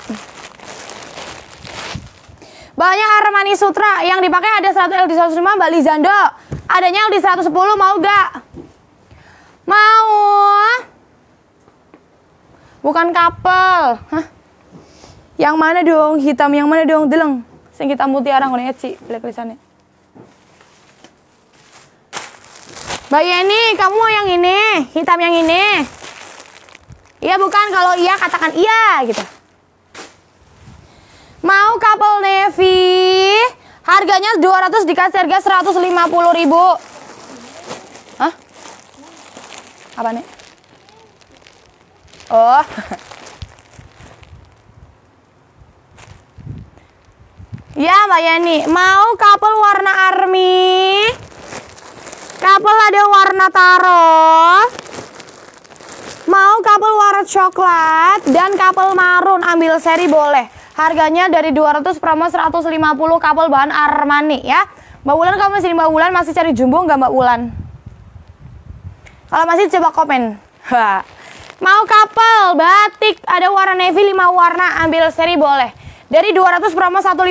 Bahannya Armani Sutra, yang dipakai ada 100 LD 105 Mbak Lizando. Adanya LD 110, mau gak? Mau? Bukan couple. Hah? Yang mana dong? Hitam yang mana dong? Deleng. Sing hitam mutiara ngono Ci, lihat tulisannya. Mbak Yeni, kamu mau yang ini? Hitam yang ini? Iya bukan, kalau iya katakan iya gitu. Mau couple navy, harganya 200 dikasih harga 150.000. Hah? Apa nih? Oh. Ya Mbak Yani, mau couple warna army, couple ada warna taro, mau couple warna coklat, dan couple marun, ambil seri boleh. Harganya dari 200 promo 150, couple bahan Armani ya. Mbak Wulan, kamu masih di Mbak Wulan, masih cari jumbo nggak Mbak Wulan? Kalau masih coba komen. Mau couple batik, ada warna navy 5 warna, ambil seri boleh. Dari 200 promo 150.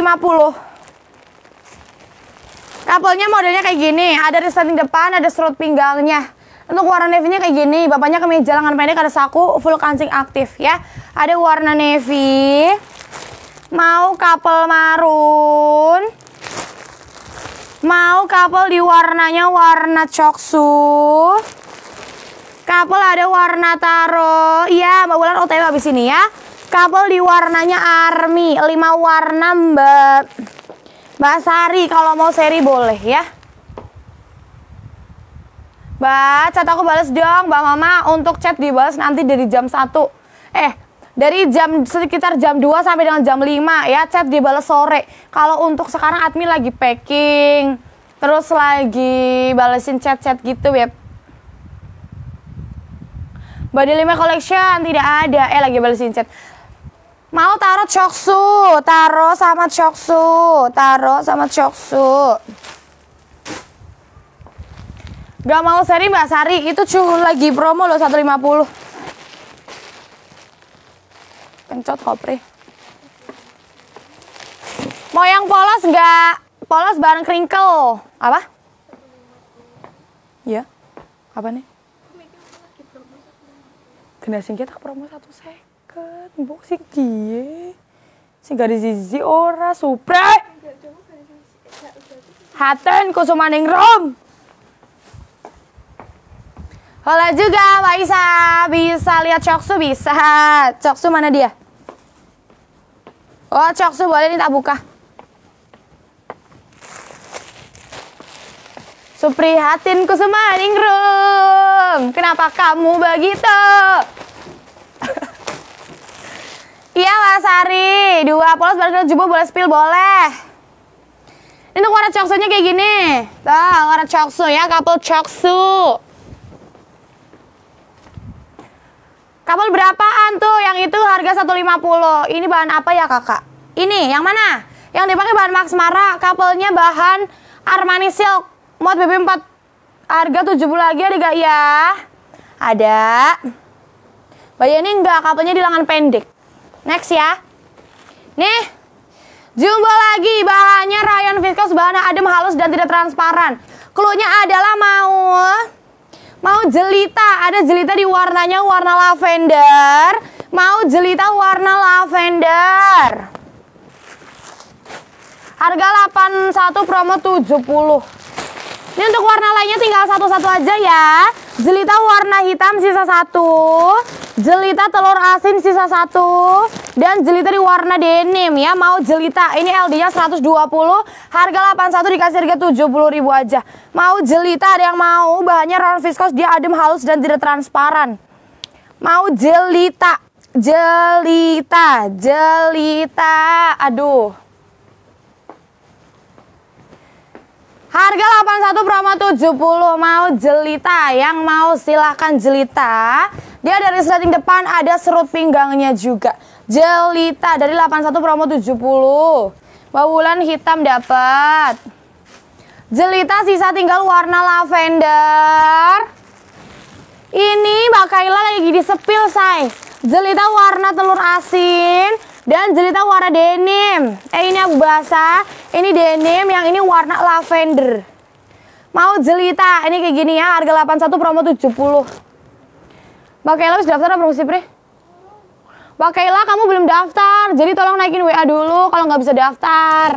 Couple-nya modelnya kayak gini, ada resleting depan, ada strut pinggangnya. Untuk warna navy-nya kayak gini, bapaknya kemeja lengan pendek, ada saku, full kancing aktif ya. Ada warna navy. Mau couple marun. Mau couple di warnanya warna coksu. Couple ada warna taro. Iya, Mbak Wulan OTW habis ini ya. Couple di warnanya army, 5 warna Mbak Sari, kalau mau seri boleh ya. Mbak, chat aku balas dong Mbak Mama. Untuk chat dibalas nanti dari jam 1. Dari sekitar jam 2 sampai dengan jam 5 ya. Chat dibalas sore. Kalau untuk sekarang admin lagi packing, terus lagi balesin chat-chat gitu ya. Body Lima Collection tidak ada. Lagi balesin chat. Mau taruh coksu, taruh sama coksu, taruh sama coksu. Gak mau seri Mbak Sari, itu cuma lagi promo loh 150. Pencot kopre. Mau yang polos nggak? Polos bareng crinkle. Apa? Ya. Apa nih? Kena sing kita promo 1 second. Mbok sing kiye? Sing gak dizizi ora supre. Haten kusumaning rom. Hola juga Mbak Isa, bisa lihat coksu bisa. Coksu mana dia? Oh, Choksu boleh nih tak buka. Suprihatinku semaningrum. Kenapa kamu begitu? Iya, Lasari. 2 polos barang jumbo boleh spill boleh. Ini untuk warna Choksunya kayak gini. Tuh, warna Choksu ya, couple Choksu. Couple berapaan tuh? Yang itu harga 150. Ini bahan apa ya, Kakak? Ini yang mana? Yang dipakai bahan Max Mara. Couple-nya bahan Armani Silk. Mod BB4 harga 70 lagi ada gak ya? Ada. Bayi ini enggak, couple-nya di lengan pendek. Next ya. Nih. Jumbo lagi, bahannya rayon viscose, bahannya adem, halus dan tidak transparan. Cluenya adalah mau jelita. Ada jelita di warnanya warna lavender. Mau jelita warna lavender. Harga 81 promo 70. Ini untuk warna lainnya tinggal satu-satu aja ya. Jelita warna hitam sisa 1. Jelita telur asin sisa 1. Dan jelita di warna denim ya. Mau jelita. Ini LD-nya 120. Harga 81 dikasih harga 70.000 aja. Mau jelita, ada yang mau. Bahannya rayon viscose, dia adem, halus dan tidak transparan. Mau jelita. Jelita. Aduh. Harga 81 promo 70. Mau jelita, yang mau silahkan jelita. Dia dari resleting depan ada serut pinggangnya juga. Jelita dari 81 promo 70. Bawulan hitam dapat. Jelita sisa tinggal warna lavender. Ini Mbak Kayla lagi disepil, say. Jelita warna telur asin. Dan jelita warna denim. Ini abu basah. Ini denim, yang ini warna lavender. Mau jelita, ini kayak gini ya. Harga 81 promo 70. Mbak Kayla harus daftar apa sih, Pri? Mbak Kayla, kamu belum daftar. Jadi tolong naikin WA dulu kalau nggak bisa daftar.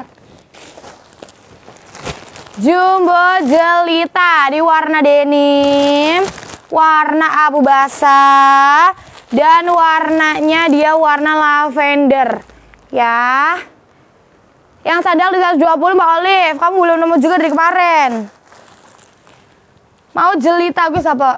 Jumbo jelita di warna denim. Warna abu basah. Dan warnanya dia warna lavender. Ya. Yang sandal di 120 Mbak Olive. Kamu belum nemu juga dari kemarin. Mau jelita guys apa?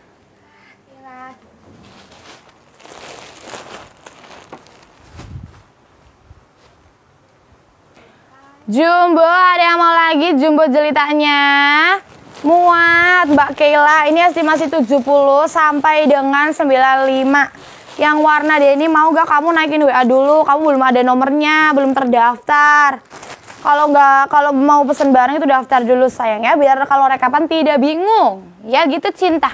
Jumbo, ada yang mau lagi jumbo jelitanya? Muat Mbak Kayla, ini estimasi 70 sampai dengan 95. Yang warna denim mau gak kamu naikin WA dulu? Kamu belum ada nomornya, belum terdaftar. Kalau mau pesen barang itu daftar dulu sayang ya, biar kalau rekapan tidak bingung. Ya gitu cinta.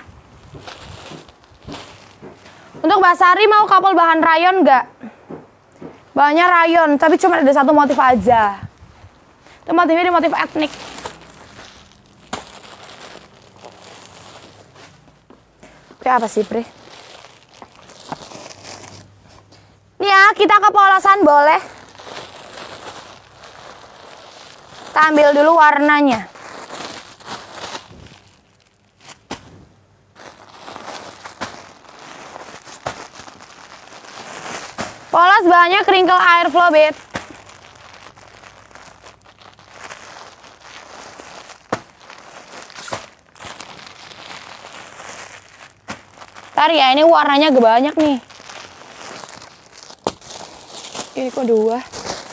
Untuk Mbak Sari mau couple bahan rayon gak? Bahannya rayon, tapi cuma ada satu motif aja. Itu motifnya di motif etnik. Oke, apa sih, Pri? Nih ya, kita ke polosan boleh. Kita ambil dulu warnanya. Polos bahannya crinkle airflow, Beb. Ntar ya, ini warnanya gak banyak nih. Ini kok 2.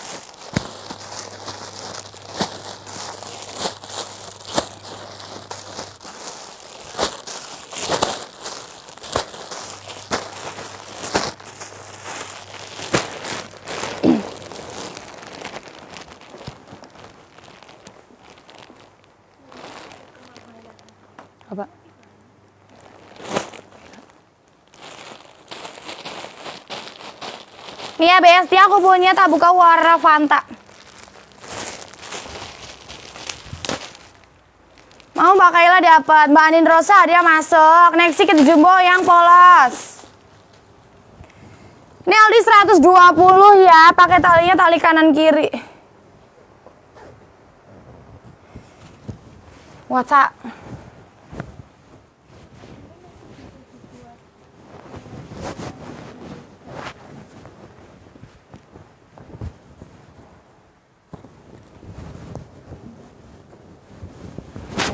Apa? Nih ya BST, aku punya tak buka warna Fanta. Mau Mbak Kayla dapat, Mbak Anin Rosa dia masuk. Next ke jumbo yang polos. Ini Aldi 120 ya, pakai talinya tali kanan kiri. WhatsApp.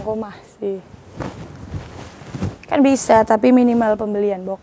kok masih. Kan bisa, tapi minimal pembelian, Bok.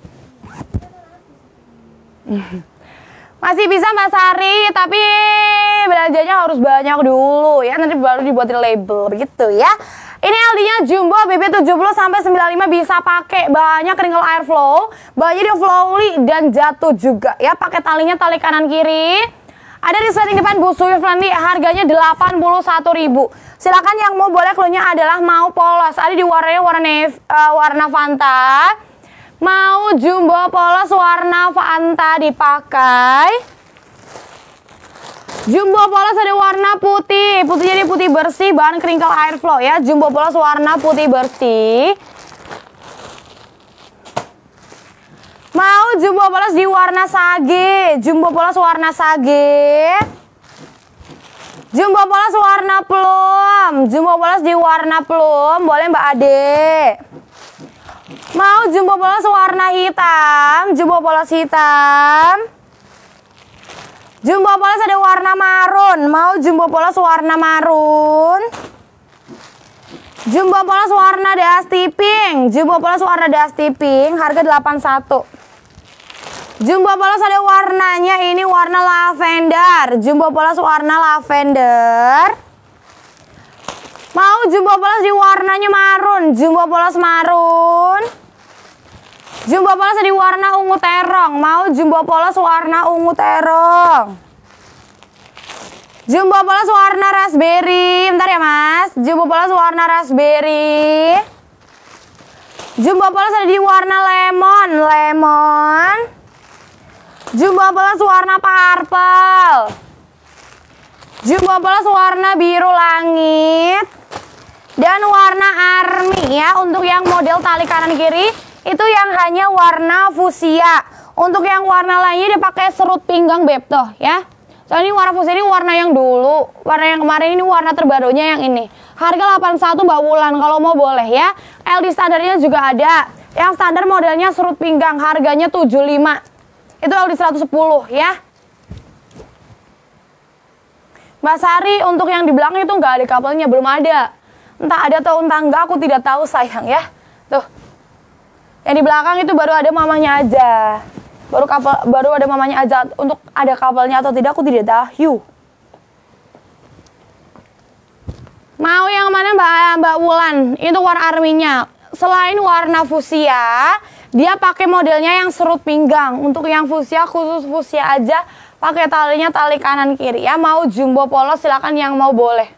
Masih bisa Mbak Sari, tapi belanjanya harus banyak dulu ya, nanti baru dibuatin label begitu ya. Ini LD-nya Jumbo BB70 sampai 95 bisa pakai banyak crinkle airflow, banyak dia flowly dan jatuh juga ya. Pakai talinya tali kanan kiri. Ada di setting depan busui friendly, harganya 81.000. Silakan yang mau, boleh cluenya adalah mau polos. Ada di warnanya warna Fanta. Mau jumbo polos warna Fanta dipakai. Jumbo polos ada warna putih. Putihnya ini putih bersih, bahan crinkle airflow ya. Jumbo polos warna putih bersih. Mau jumbo polos di warna sage. Jumbo polos warna sage. Jumbo polos warna plum. Jumbo polos di warna plum. Boleh Mbak Ade. Mau jumbo polos warna hitam. Jumbo polos hitam. Jumbo polos ada warna marun. Mau jumbo polos warna marun. Jumbo polos warna dusty pink. Jumbo polos warna dusty pink. Harga 81. Jumbo polos ada warnanya, ini warna lavender. Jumbo polos warna lavender. Mau jumbo polos di warnanya marun. Jumbo polos marun. Jumbo polos di warna ungu terong. Mau jumbo polos warna ungu terong. Jumbo polos warna raspberry. Bentar ya Mas. Jumbo polos warna raspberry. Jumbo polos ada di warna lemon. Lemon. Jumbo polos warna purple. Jumbo polos warna biru langit. Dan warna army ya. Untuk yang model tali kanan kiri itu yang hanya warna fuchsia. Untuk yang warna lainnya dia pakai serut pinggang beb toh ya. Soalnya ini warna fuchsia ini warna yang dulu. Warna yang kemarin ini warna terbarunya yang ini. Harga 81 Mbak Wulan, kalau mau boleh ya. LD standarnya juga ada. Yang standar modelnya serut pinggang, harganya 75. Itu LD 110 ya. Mbak Sari, untuk yang di belakang itu nggak ada kabelnya, belum ada. Entah ada atau entah enggak, aku tidak tahu sayang ya. Tuh. Yang di belakang itu baru ada mamanya aja. Baru ada mamanya aja. Untuk ada kabelnya atau tidak aku tidak tahu. Mau yang mana Mbak Wulan? Itu warna arminya. Selain warna fuchsia, dia pakai modelnya yang serut pinggang. Untuk yang fuchsia, khusus fuchsia aja, pakai talinya tali kanan kiri ya. Mau jumbo polos silakan yang mau boleh.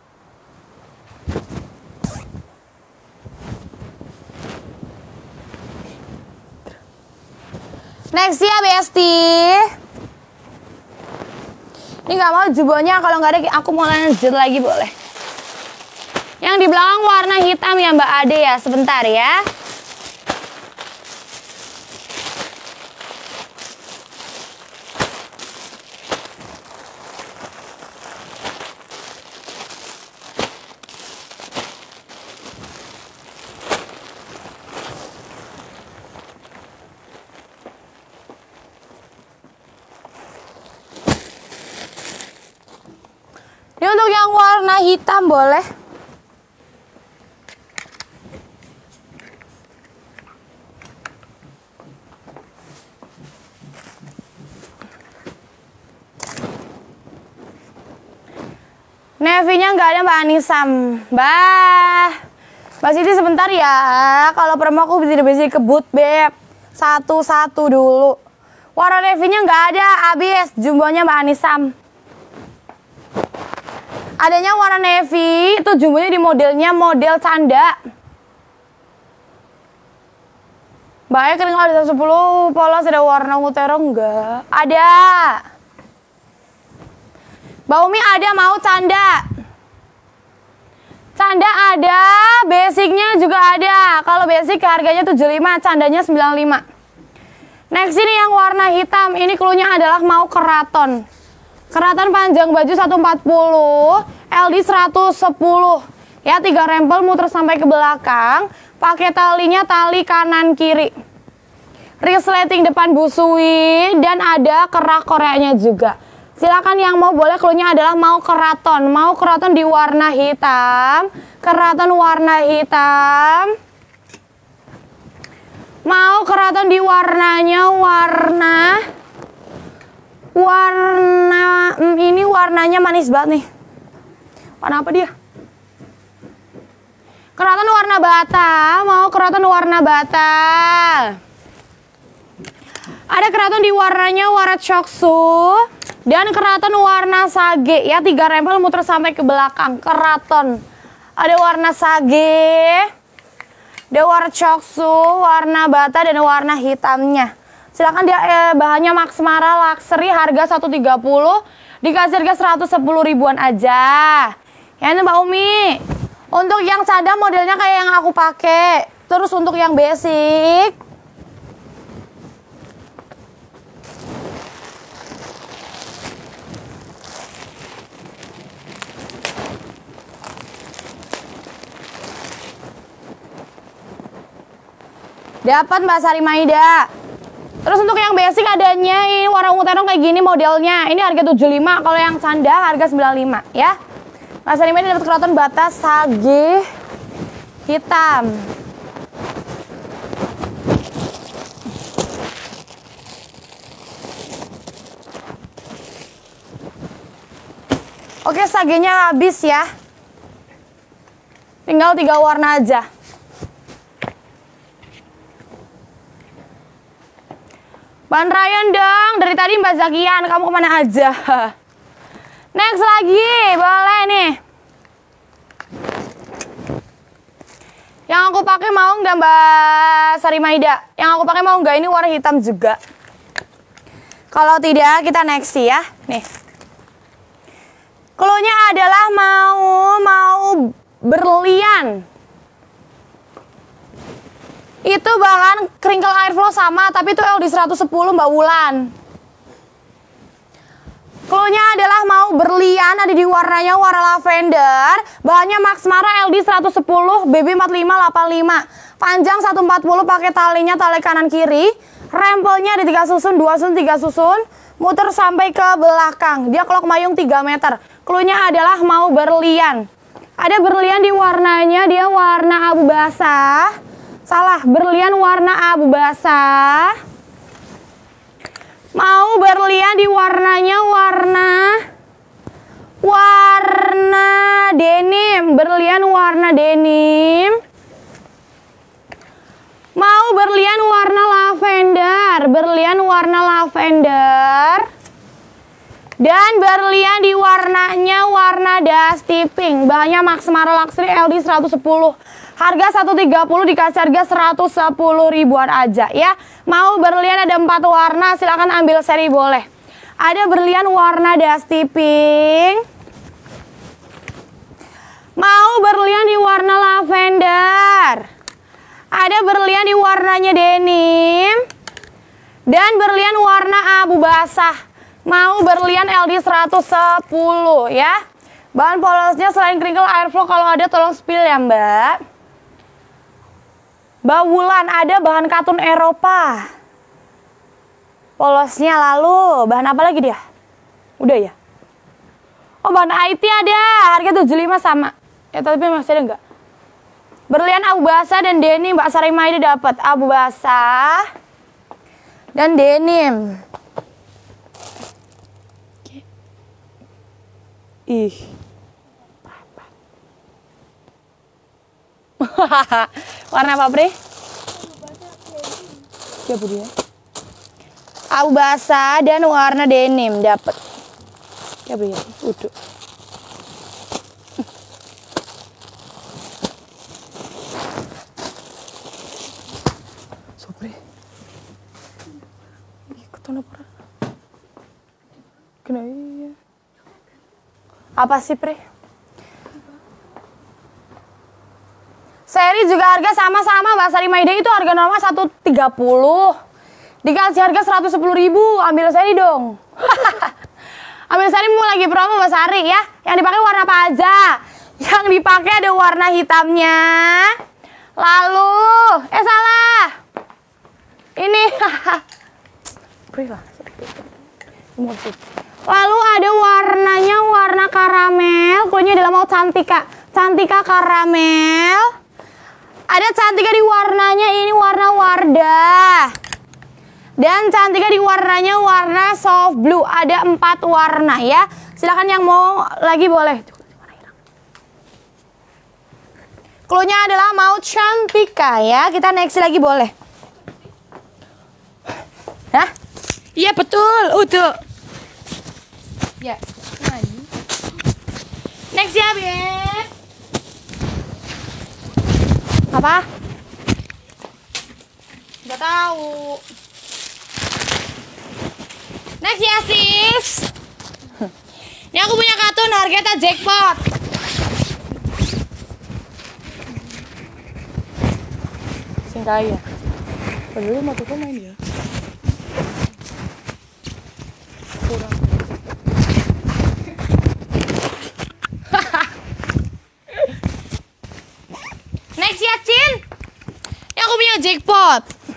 Next ya Besti. Ini nggak mau jumbonya, kalau nggak ada aku mau lanjut lagi boleh. Yang di belakang warna hitam ya Mbak Ade ya, sebentar ya. Ini untuk yang warna hitam boleh. Navy-nya nggak ada Mbak Anisam. Mbak Siti sebentar ya. Kalau promo aku bisa kebut beb. Satu-satu dulu. Warna navy-nya nggak ada, habis. Jumbonya Mbak Anisam. Adanya warna navy, itu jumbonya di modelnya model canda. Mbak Aya kering ada 10 polos, ada warna ungu terong enggak? Ada. Mbak Umi ada, mau canda. Canda ada, basicnya juga ada. Kalau basic harganya 75, candanya 95. Next ini yang warna hitam, ini cluenya adalah mau keraton. Keraton panjang baju 140, LD 110. Ya, 3 rempel muter sampai ke belakang. Pakai talinya tali kanan kiri. Resleting depan busui dan ada kerak koreanya juga. Silakan yang mau, boleh. Cluenya adalah mau keraton. Mau keraton di warna hitam. Keraton warna hitam. Mau keraton di warnanya ini warnanya manis banget nih. Warna apa dia? Keraton warna bata. Mau keraton warna bata. Ada keraton di warnanya warna coksu dan keraton warna sage ya, 3 rempel muter sampai ke belakang. Keraton ada warna sage, ada warna coksu, warna bata dan warna hitamnya. Silakan dia bahannya Max Mara Luxury, harga 130, dikasih harga 110 ribuan aja. Ya ini Mbak Umi. Untuk yang cadang modelnya kayak yang aku pakai. Terus untuk yang basic dapat Mbak Sari Maida. Terus untuk yang basic adanya ini warna ungu terong kayak gini modelnya. Ini harga 75, kalau yang sandal harga 95 ya. Mbak Sari Maida dapat keraton bata sage hitam. Oke, sagenya habis ya. Tinggal 3 warna aja. Bang Ryan dong, dari tadi Mbak Zakian, kamu kemana aja? Next lagi, boleh nih. Yang aku pakai mau nggak Mbak Sari Maida? Yang aku pakai mau nggak? Ini warna hitam juga. Kalau tidak, kita next ya. Nih. Cluenya adalah mau berlian. Itu bahan crinkle airflow sama, tapi itu LD 110 Mbak Wulan. Cluenya adalah mau berlian, ada di warnanya warna lavender. Bahannya Max Mara LD 110 BB 4585. Panjang 140, pakai talinya tali kanan kiri. Rempelnya ada 3 susun, 2 susun, 3 susun. Muter sampai ke belakang. Dia klok mayung 3 meter. Cluenya adalah mau berlian. Ada berlian di warnanya, dia warna abu basah. Salah, berlian warna abu basah. Mau berlian di warnanya warna denim. Berlian warna denim. Mau berlian warna lavender. Berlian warna lavender. Dan berlian di warnanya warna dusty pink. Bahannya Max Mara Luxury LD 110. Harga 130, dikasih harga 110 ribuan aja ya. Mau berlian ada 4 warna, silahkan ambil seri boleh. Ada berlian warna dusty pink. Mau berlian di warna lavender. Ada berlian di warnanya denim. Dan berlian warna abu basah. Mau berlian LD 110 ya. Bahan polosnya selain crinkle airflow, kalau ada tolong spill ya Mbak. Mbak Wulan, ada bahan katun Eropa. Polosnya, lalu bahan apa lagi dia? Udah ya? Oh, bahan IT ada, harga 75 sama. Ya tapi masih ada enggak? Berlian abu basah dan denim, Mbak Sari Maida dapat abu basah dan denim. Ih. Warna apa, Bre? Siapa dia? Abu basah dan warna denim dapat. Siapa dia? Udah. Sobre. Ikutan apa? Kenapa? Apa sih, Bre? Seri juga harga sama-sama Mbak Sari Maida, itu harga normal 130. Dikasih harga 110 ribu, ambil seri dong. Ambil seri mau lagi promo Mbak Sari ya. Yang dipakai warna apa aja? Yang dipakai ada warna hitamnya. Lalu, salah. Ini. Lalu ada warnanya warna karamel. Cluenya adalah mau Cantika. Cantika karamel. Ada Cantika di warnanya ini warna Wardah. Dan Cantika di warnanya warna soft blue. Ada 4 warna ya. Silakan yang mau lagi boleh. Cluenya adalah mau Cantika ya. Kita next lagi boleh. Hah? Iya betul. Tuh. Ya. Next ya, Beb. Apa? Nggak tahu. Next ya, sis. Ini aku punya kartun harganya jackpot. Sing kaya. Padahal mau tuh main ya. Kurang. Next ya, Cin. Ini aku punya jackpot.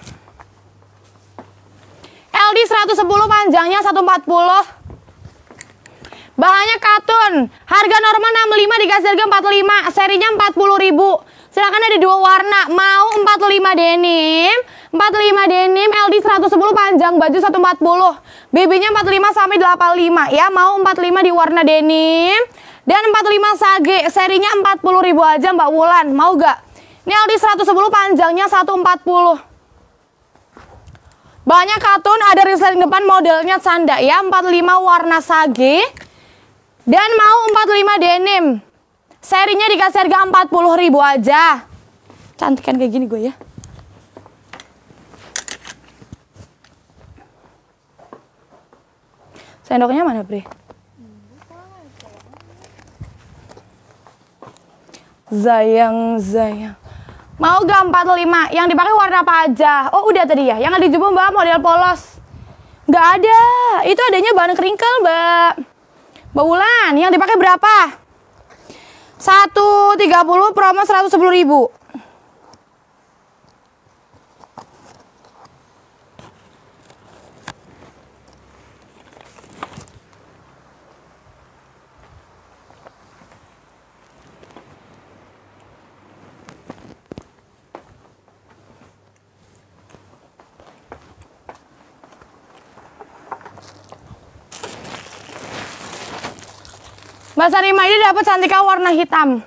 LD 110 panjangnya 140. Bahannya katun. Harga normal 65 dikasih harga 45. Serinya 40.000. Silakan ada 2 warna. Mau 45 denim. 45 denim LD 110 panjang baju 140. BB-nya 45 sampai 85 ya. Mau 45 di warna denim dan 45 sage. Serinya 40.000 aja Mbak Wulan. Mau gak? Ini LD 110 panjangnya 140. Banyak katun, ada resleting depan modelnya canda ya. 45 warna sage. Dan mau 45 denim. Serinya dikasih harga 40.000 aja. Cantik kan kayak gini gue ya. Sendoknya mana, Bre? Zayang. Mau gak 45? Yang dipakai warna apa aja? Oh, udah tadi ya. Yang dijumpa Mbak model polos. Gak ada. Itu adanya bahan kringkel, Mbak. Mbak Wulan, yang dipakai berapa? 130 promo 110.000. Mbak Sarima ini dapat Cantika warna hitam.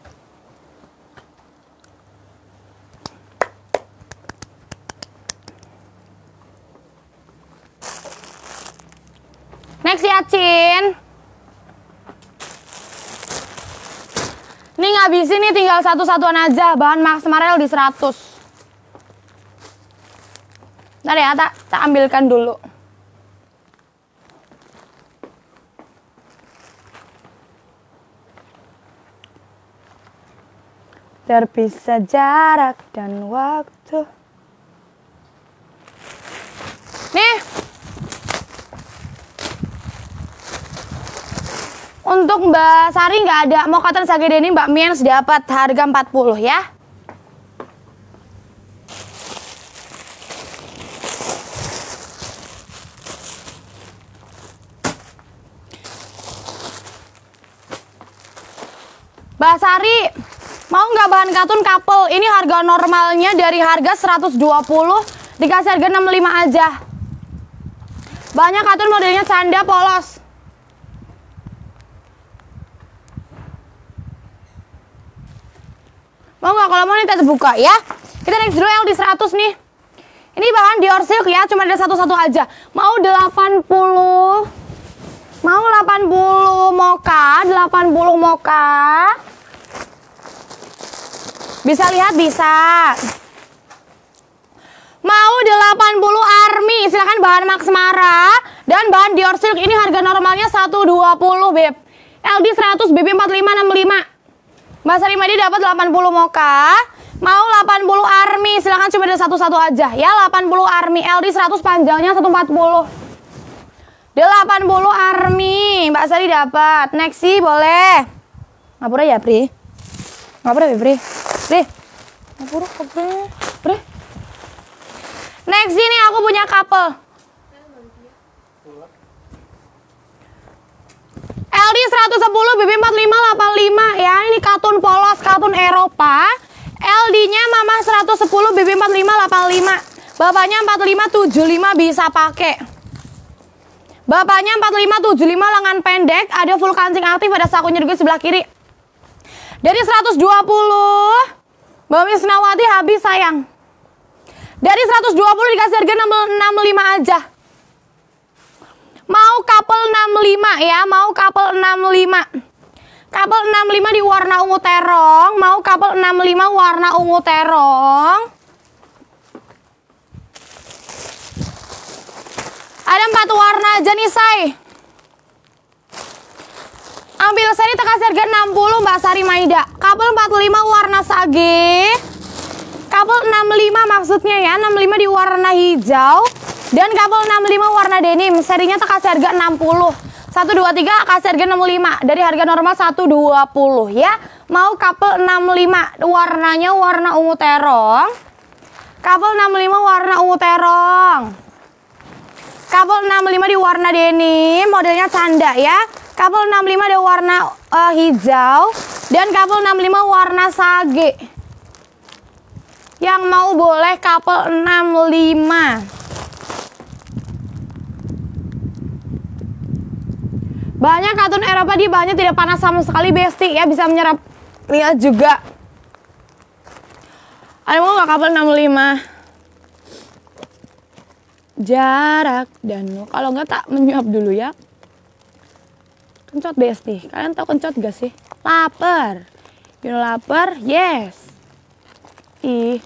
Next ya, Cin. Ini ngabisin nih tinggal satu-satuan aja. Bahan Max Marel di 100. Ntar ya, tak ambilkan dulu. Terpisah jarak dan waktu. Nih. Untuk Mbak Sari nggak ada. Mau cotton sage denim Mbak Miens dapat harga 40 ya. Mbak Sari, mau nggak bahan katun couple? Ini harga normalnya dari harga 120 dikasih harga 65 aja. Banyak katun modelnya canda polos. Mau nggak? Kalau mau nih kita buka ya. Kita next dulu yang di 100 nih. Ini bahan Dior Silk ya, cuma ada satu-satu aja. Mau 80. Mau 80 mocha, 80 mocha. Bisa lihat, bisa. Mau 80 army, silakan bahan Max Mara dan bahan Dior Silk. Ini harga normalnya 120, Beb. LD 100, BB 4565. Mbak Sari Madi dapat 80 mocha. Mau 80 army, silakan cuma ada satu-satu aja ya. 80 army, LD 100 panjangnya 140. 80 army, Mbak Sari dapat. Next sih boleh. Ngapura ya, Pri? Ngapura ya, Pri? Pri, ngapura, Pri. Next ini aku punya couple. 110 BB 4585 ya. Ini katun polos, katun Eropa. LD-nya Mama 110 BB 4585. Bapaknya 4575 bisa pakai. Bapaknya 4575 lengan pendek, ada full kancing aktif, ada sakunya juga sebelah kiri. Dari 120 Mbak Misnawati habis sayang. Dari 120 dikasih harga 65 aja. Mau couple 65 ya, mau couple 65. Couple 65 di warna ungu terong, mau couple 65 warna ungu terong. Ada 4 warna aja nih, say. Ambil saya ini terkasih harga 60 Mbak Sari Maida. Couple 45 warna sage. Couple 65 maksudnya ya, 65 di warna hijau. Dan couple 65 warna denim. Serinya terkasih harga 60. 1, 2, 3 kasih harga 65. Dari harga normal 120 ya. Mau couple 65. Warnanya warna ungu terong. Couple 65 warna ungu terong. Couple 65 di warna denim. Modelnya canda ya. Couple 65 di warna hijau. Dan couple 65 warna sage. Yang mau boleh couple 65. Banyak katun Eropa, di bahannya tidak panas sama sekali, Besti ya, bisa menyerap lihat juga. Ada mau nggak couple 65? Jarak dan kalau nggak tak menyuap dulu ya. Kencot Besti, kalian tahu kencot gak sih? Lapar, you know lapar? Yes. Ih.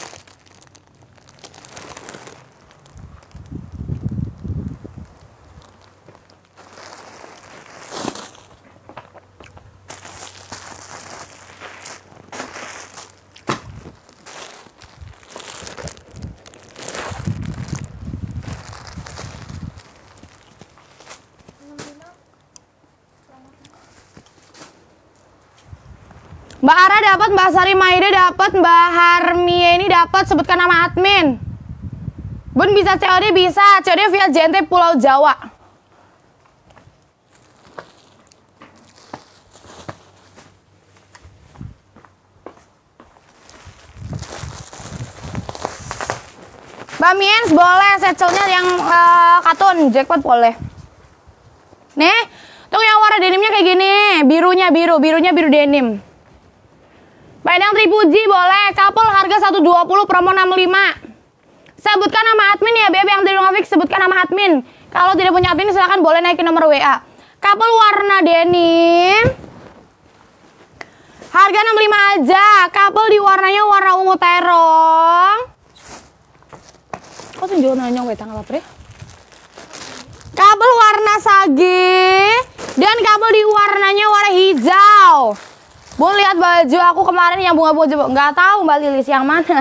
Mbak Ara dapat, Mbak Sari Maida dapat, Mbak Harmie ini dapat, sebutkan nama admin. Bun bisa COD, bisa COD via JNT Pulau Jawa. Mbak Miens boleh, setselnya yang katun, jackpot boleh. Nih, tuh yang warna denimnya kayak gini, birunya biru denim. Padang Tripuji boleh, couple harga 120 promo 65. Sebutkan nama admin ya, Beb, yang dari Novik sebutkan nama admin. Kalau tidak punya admin silahkan boleh naikin nomor WA. Couple warna denim. Harga 65 aja. Couple di warnanya warna ungu terong. Kok tunjuk nanya tanggal apa ya? Couple warna sage dan couple di warnanya warna hijau. Bu lihat baju aku kemarin yang bunga-bunga, nggak tahu Mbak Lilis yang mana.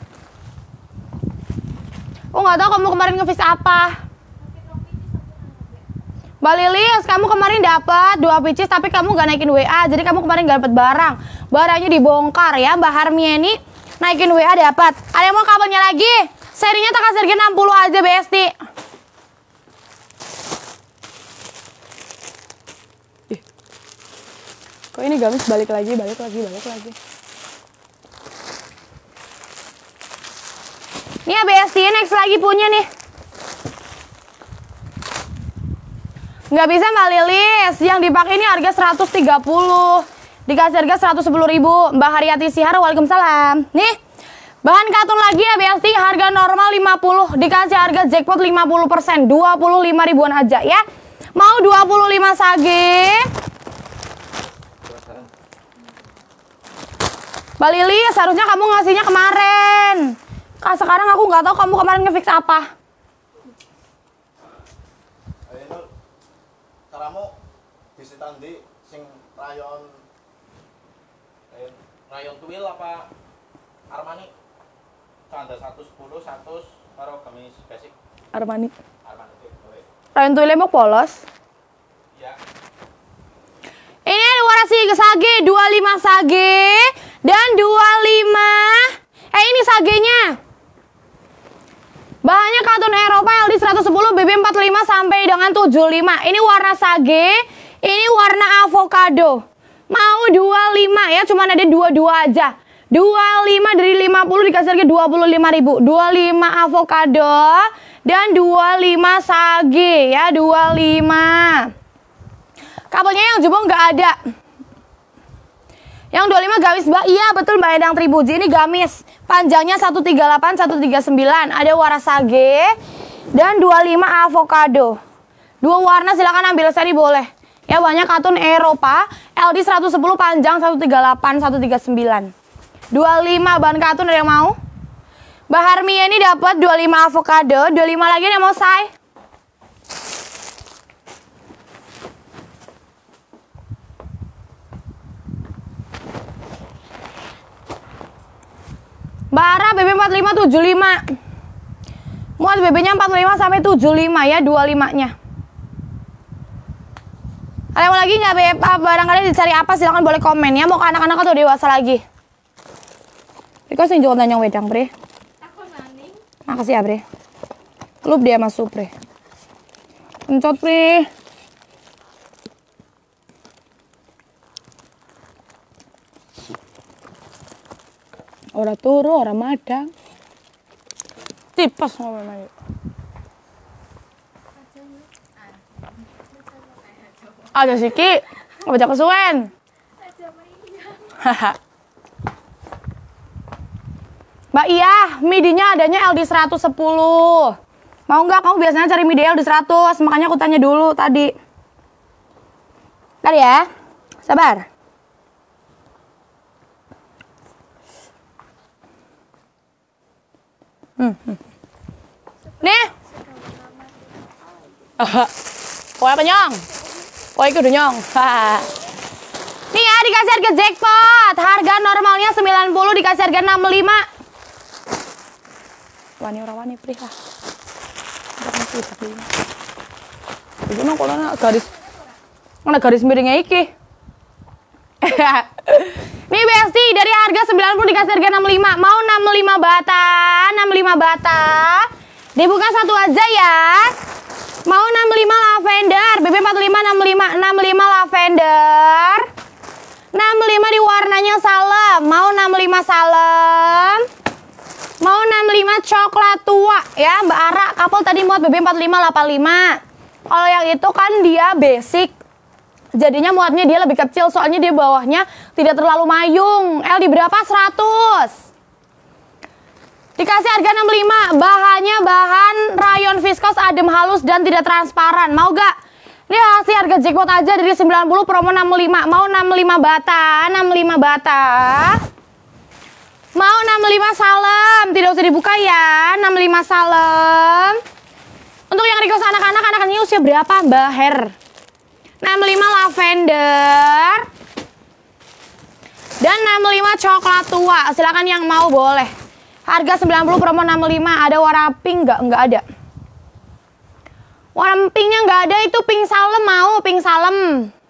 Oh nggak tahu kamu kemarin nge-fix apa. Mbak Lilis, kamu kemarin dapat 2 pieces tapi kamu nggak naikin WA, jadi kamu kemarin nggak dapat barang. Barangnya dibongkar ya. Mbak Harmieni naikin WA dapat. Ada yang mau kabelnya lagi? Serinya tak kasih harga 60 aja Besti. Kok ini gamis balik lagi. Nih ya Besti, next lagi punya nih. Nggak bisa Mbak Lilis, yang dipakai ini harga 130. Dikasih harga 110.000. Mbak Haryati Sihar, waalaikumsalam. Nih, bahan katun lagi ya Besti, harga normal 50. Dikasih harga jackpot 50%, 25 ribuan aja ya. Mau 25 sage. Mbak Lilis, seharusnya kamu ngasihnya kemarin. Sekarang aku nggak tahu kamu kemarin nge-fix apa. Ayo, kamu visitan di sing rayon Twill apa Armani? Canda 110, 100 karo gamis basic. Armani. Oke. Rayon Twill mau polos. Iya. Ini ada warna sage, 25 sage dan 25. Ini sagenya. Bahannya katun Eropa LD 110 BB 45 sampai dengan 75. Ini warna sage Ini warna avocado. Mau 25 ya, cuman ada 22 aja. 25 dari 50 dikasih harga 25.000. 25 avocado dan 25 sage ya, 25. Kabelnya yang jumbo nggak ada. Yang 25 gamis Mbak. Iya betul Mbak Endang Tribuji, ini gamis. Panjangnya 138 139. Ada warna sage dan 25 avocado. Dua warna silakan ambil seri boleh. Ya banyak katun Eropa, LD 110 panjang 138 139. 25 bahan katun, ada yang mau? Mbak Harmia ini dapat 25 avocado, 25 lagi yang mau say. Mbak Ara BB 45 75. Muat BB-nya 45 sampai 75 ya, 25-nya. Ada yang mau lagi nggak BB? Barangkali dicari apa silahkan boleh komen ya. Mau ke anak-anak atau dewasa lagi? Riko sing jauh nanya wedang, Bre. Makasih ya, Bre. Lup dia masuk, Bre. Pencot, Bre. Ora turu, ora madang. Tipes ngomong. Ada siki, baca kesuwen. Haha. Mbak Iya, midinya adanya LD 110. Mau nggak? Kamu biasanya cari midi LD 100, makanya aku tanya dulu tadi. Tadi ya, sabar. Nih. Pokoknya penyong. Pokoknya kudu nyong. Nih ya, dikasih harga jackpot. Harga normalnya 90, dikasih harga 65. Wani ora wani prih lah. Iki nang kono ana garis miringnya iki. Nih Besti, dari harga 90 dikasih harga 65. Mau 65 bata, 65 bata. Dibuka satu aja ya. Mau 65 lavender, BB 45 65 lavender. 65 di warnanya salem. Mau 65 salem. Mau 65 coklat tua ya Mbak Ara. Kapal tadi muat BB 45 85. Kalau yang itu kan dia basic. Jadinya muatnya dia lebih kecil, soalnya dia bawahnya tidak terlalu mayung. LD berapa? 100. Dikasih harga 65. Bahannya bahan rayon viskos adem halus dan tidak transparan. Mau gak? Ini kasih harga jackpot aja dari 90 promo 65. Mau 65 bata, 65 bata. Mau 65 salem, tidak usah dibuka ya. 65 salem. Untuk yang request anak-anak, anak-anaknya usia berapa? Mbak Her. 65 lavender. Dan 65 coklat tua. Silakan yang mau boleh. Harga 90 promo 65. Ada warna pink nggak? Nggak ada. Warna pinknya nggak ada, itu pink salem. Mau pink salem?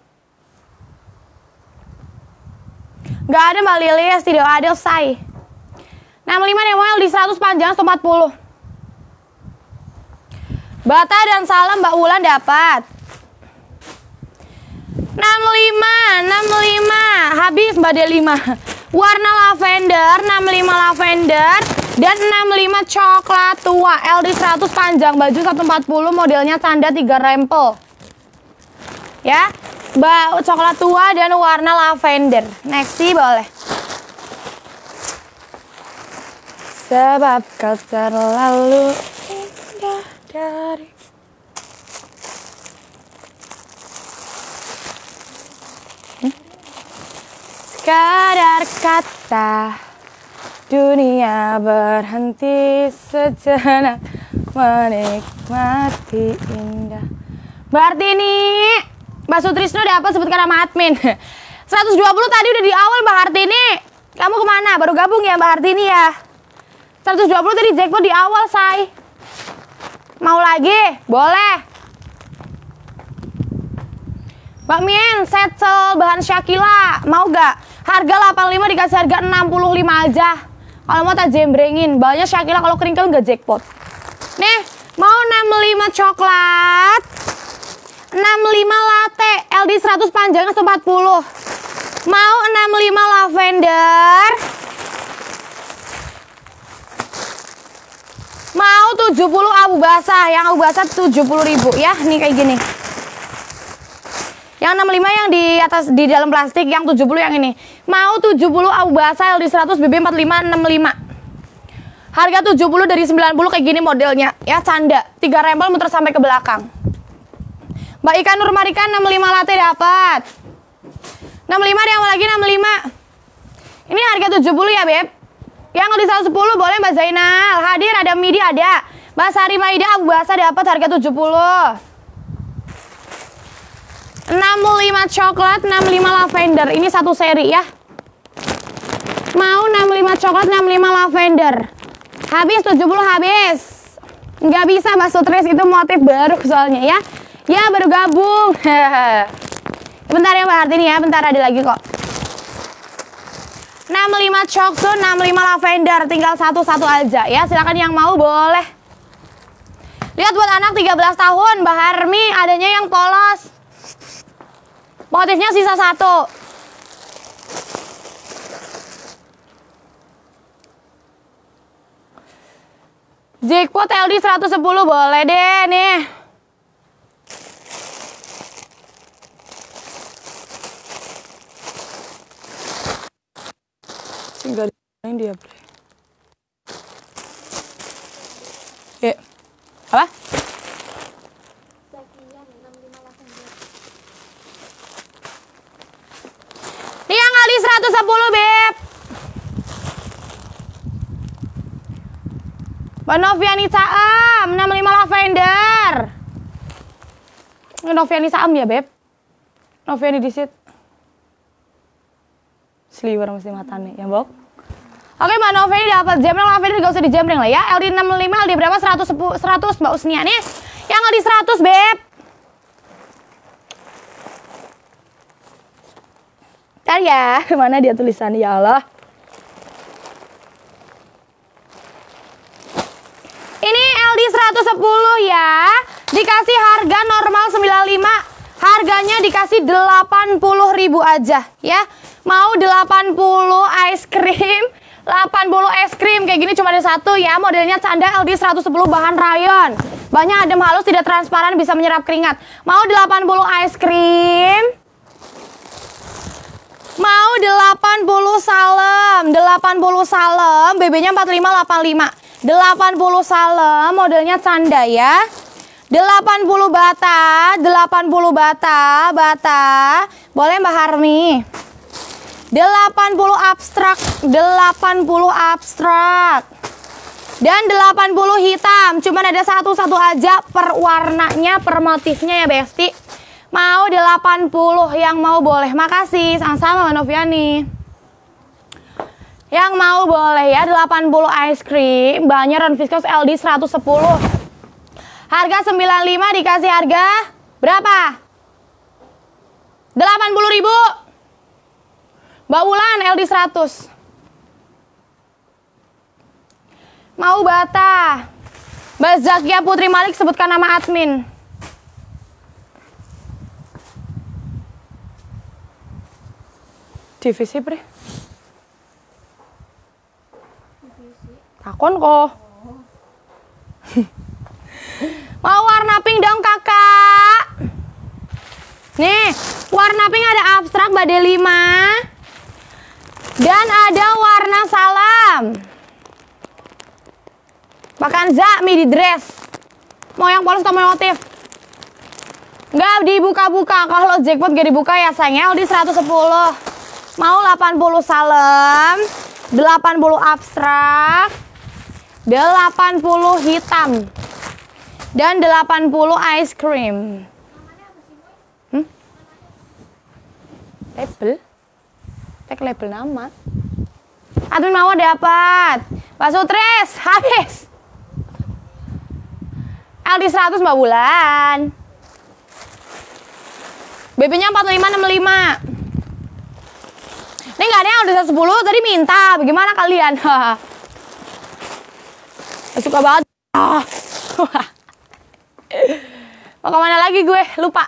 Nggak ada Mbak Lilis, tidak ada say. 65 DML di 100 panjang 140. Bata dan salem Mbak Wulan dapat. 65 habis Mbak D5. Warna lavender, 65 lavender dan 65 coklat tua. LD 100 panjang, baju 140, modelnya tanda 3 rempel. Ya, Mbak coklat tua dan warna lavender. Next boleh. Sebab kau terlalu indah dari sekadar kata dunia berhenti sejenak menikmati indah. Berarti ini Mbak Sutrisno dapat sebutkan nama admin. 120 tadi udah di awal Mbak Hartini. Kamu kemana? Baru gabung ya Mbak Hartini ya? 120 tadi jackpot di awal say. Mau lagi? Boleh. Mbak Mien, setsel bahan Shakila. Mau gak? Harga 85 dikasih harga 65 aja. Kalau mau tak jembrengin. Bahannya Shakila, kalau keringkel nggak jackpot. Nih, mau 65 coklat. latte LD 100 panjangnya 140. Mau 65 lavender. Mau 70 abu basah. Yang abu basah 70.000 ya. Nih kayak gini. Yang 65 yang di atas di dalam plastik, yang 70 yang ini. Mau 70 abu basah LD 100 BB 45 65. Harga 70 dari 90 kayak gini modelnya. Ya canda. 3 rempel muter sampai ke belakang. Mbak Ika Nur Marika 65 latte dapat. 65 ada yang mau lagi 65. Ini harga 70 ya, Beb. Yang LD 110 boleh Mbak Zainal. Hadir ada midi ada. Mbak Sari Maida abu basah dapat harga 70. 65 coklat, 65 lavender. Ini satu seri ya. Mau 65 coklat, 65 lavender. Habis 70 habis. Nggak bisa Mbak Sutris, itu motif baru soalnya ya. Ya baru gabung. Bentar ya Mbak Hartini ya, bentar ada lagi kok. 65 coklat, 65 lavender. Tinggal satu-satu aja ya. Silakan yang mau boleh. Lihat buat anak 13 tahun, Mbak Harmi adanya yang polos. Motifnya sisa satu. Jackpot LD 110 boleh deh nih. Tinggal yang dia play. Apa? Ini yang kali 110 Beb. Mbak Noviani Saam 65 lavender. Ini Noviani Saam ya Beb. Noviani disit. Sliwer mesti matanya ya Bok. Oke Mbak Noviani dapat jembreng lavender, gak usah dijembreng lah ya. LD 65 LD berapa? 100 Mbak Usnia nih. Yang LD 100 Beb. Ntar ya, mana dia tulisannya ya Allah. Ini LD 110 ya. Dikasih harga normal 95. Harganya dikasih 80.000 aja ya. Mau 80 ice cream, 80 es krim kayak gini cuma ada satu ya. Modelnya canda LD 110 bahan rayon. Banyak adem halus, tidak transparan, bisa menyerap keringat. Mau 80 ice cream. Mau 80 salem, 80 salem, BB-nya 4585. 80 salem, modelnya canda ya. 80 bata, 80 bata. Boleh Mbak Harmi. 80 abstrak, 80 abstrak. Dan 80 hitam, cuman ada satu-satu aja per warnanya, per motifnya ya Besti. Mau 80 yang mau boleh. Makasih, sama-sama Mbak Noviani. Yang mau boleh ya, 80 ice cream, bahannya Ron Viscose LD 110. Harga 95 dikasih harga berapa? 80.000. Mbak Wulan LD 100. Mau bata. Mbak Zakia Putri Malik sebutkan nama admin. Divisi bre. Takon kok. Mau warna pink dong kakak. Nih, warna pink ada abstrak Bade 5. Dan ada warna salam. Bahkan Za midi dress. Mau yang polos atau mau motif? Nggak dibuka-buka. Kalau jackpot gak dibuka ya sayangnya LD 110. Mau 80 salem, 80 abstrak, 80 hitam, dan 80 ice cream. Label? Tag label nama. Admin mau dapat. Pak Sutris, habis. LD 100 Mbak Bulan. BB-nya 4565. Ini nggak ada yang udah 110, tadi minta. Bagaimana kalian? Suka banget. Mau kemana lagi gue? Lupa.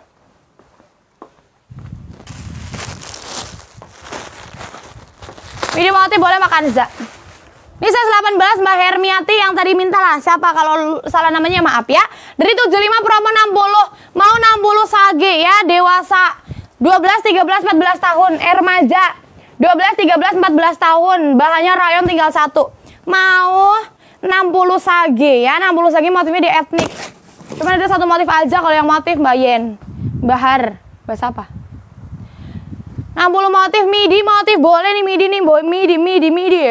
Midi motif boleh makan za. Ini size 18 Mbak Hermiati yang tadi minta lah. Siapa kalau salah namanya maaf ya. Dari 75 promo 60. Mau 60 sage ya. Dewasa 12, 13, 14 tahun. Remaja 12, 13, 14 tahun. Bahannya rayon tinggal 1. Mau 60 sage ya. 60 sage motifnya di etnik. Cuma ada satu motif aja kalau yang motif Mbak Yen. Bahar. Bahasa apa? 60 motif midi motif boleh nih midi nih boy. Midi.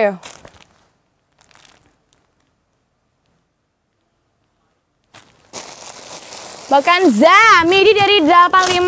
Bahkan za midi dari 85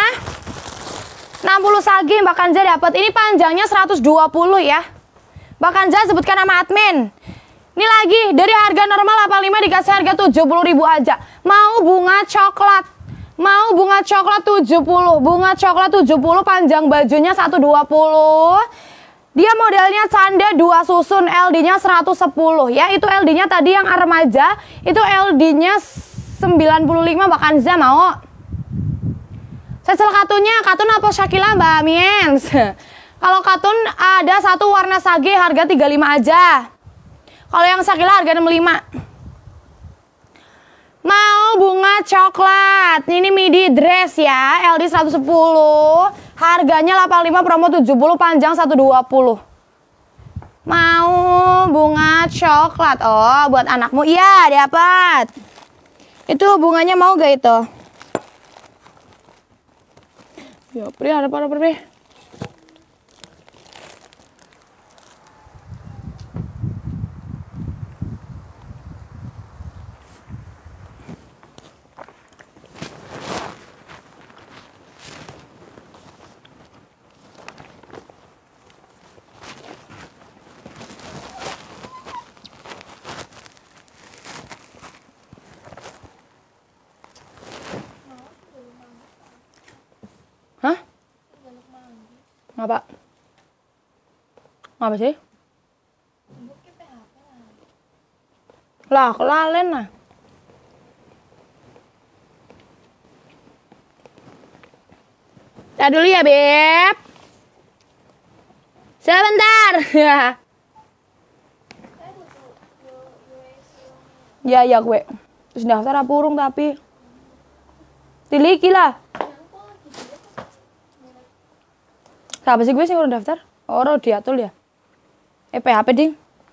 60 sage bahkan za dapat. Ini panjangnya 120 ya. Bahkan za sebutkan nama admin. Ini lagi dari harga normal 85 dikasih harga 70.000 aja. Mau bunga coklat. Mau bunga coklat 70. Bunga coklat 70 panjang bajunya 120. Dia modelnya canda 2 susun, LD-nya 110 ya. Itu LD-nya tadi yang remaja, itu LD-nya 95 bahkan za mau. Sesel katunnya, katun apa Shakila Mbak Miens. Kalau katun ada satu warna sage harga 35 aja. Kalau yang Shakila harga 65. Mau bunga coklat. Ini midi dress ya, LD 110. Harganya 85 promo 70 panjang 120. Mau bunga coklat. Oh, buat anakmu. Iya, dapat. Itu bunganya mau gak itu? Ya, Pri, ada apa Pri? Hah? Ngapa? Ngapa sih? Lah, kelalen lah. Dah dulu ya, Beb. Sebentar. Ya gue. Terus daftar apa urung tapi. Tiliki lah. Siapa sih gue sih udah daftar? Oh, diatul ya. PHP ding.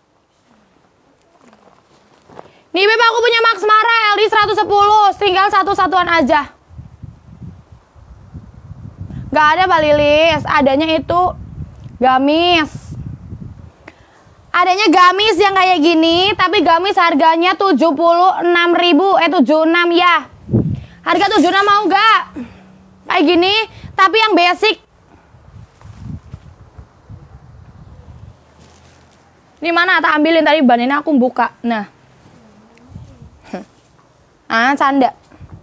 Nih Beb, aku punya Max Mara LD 110, tinggal satu-satuan aja. Gak ada Mbak Lilis, adanya itu gamis. Adanya gamis yang kayak gini, tapi gamis harganya 76.000, 76 ya. Harga 76 mau gak? Kayak gini, tapi yang basic. Ini mana tak ambilin tadi ban ini aku buka. Nah. Ah, canda.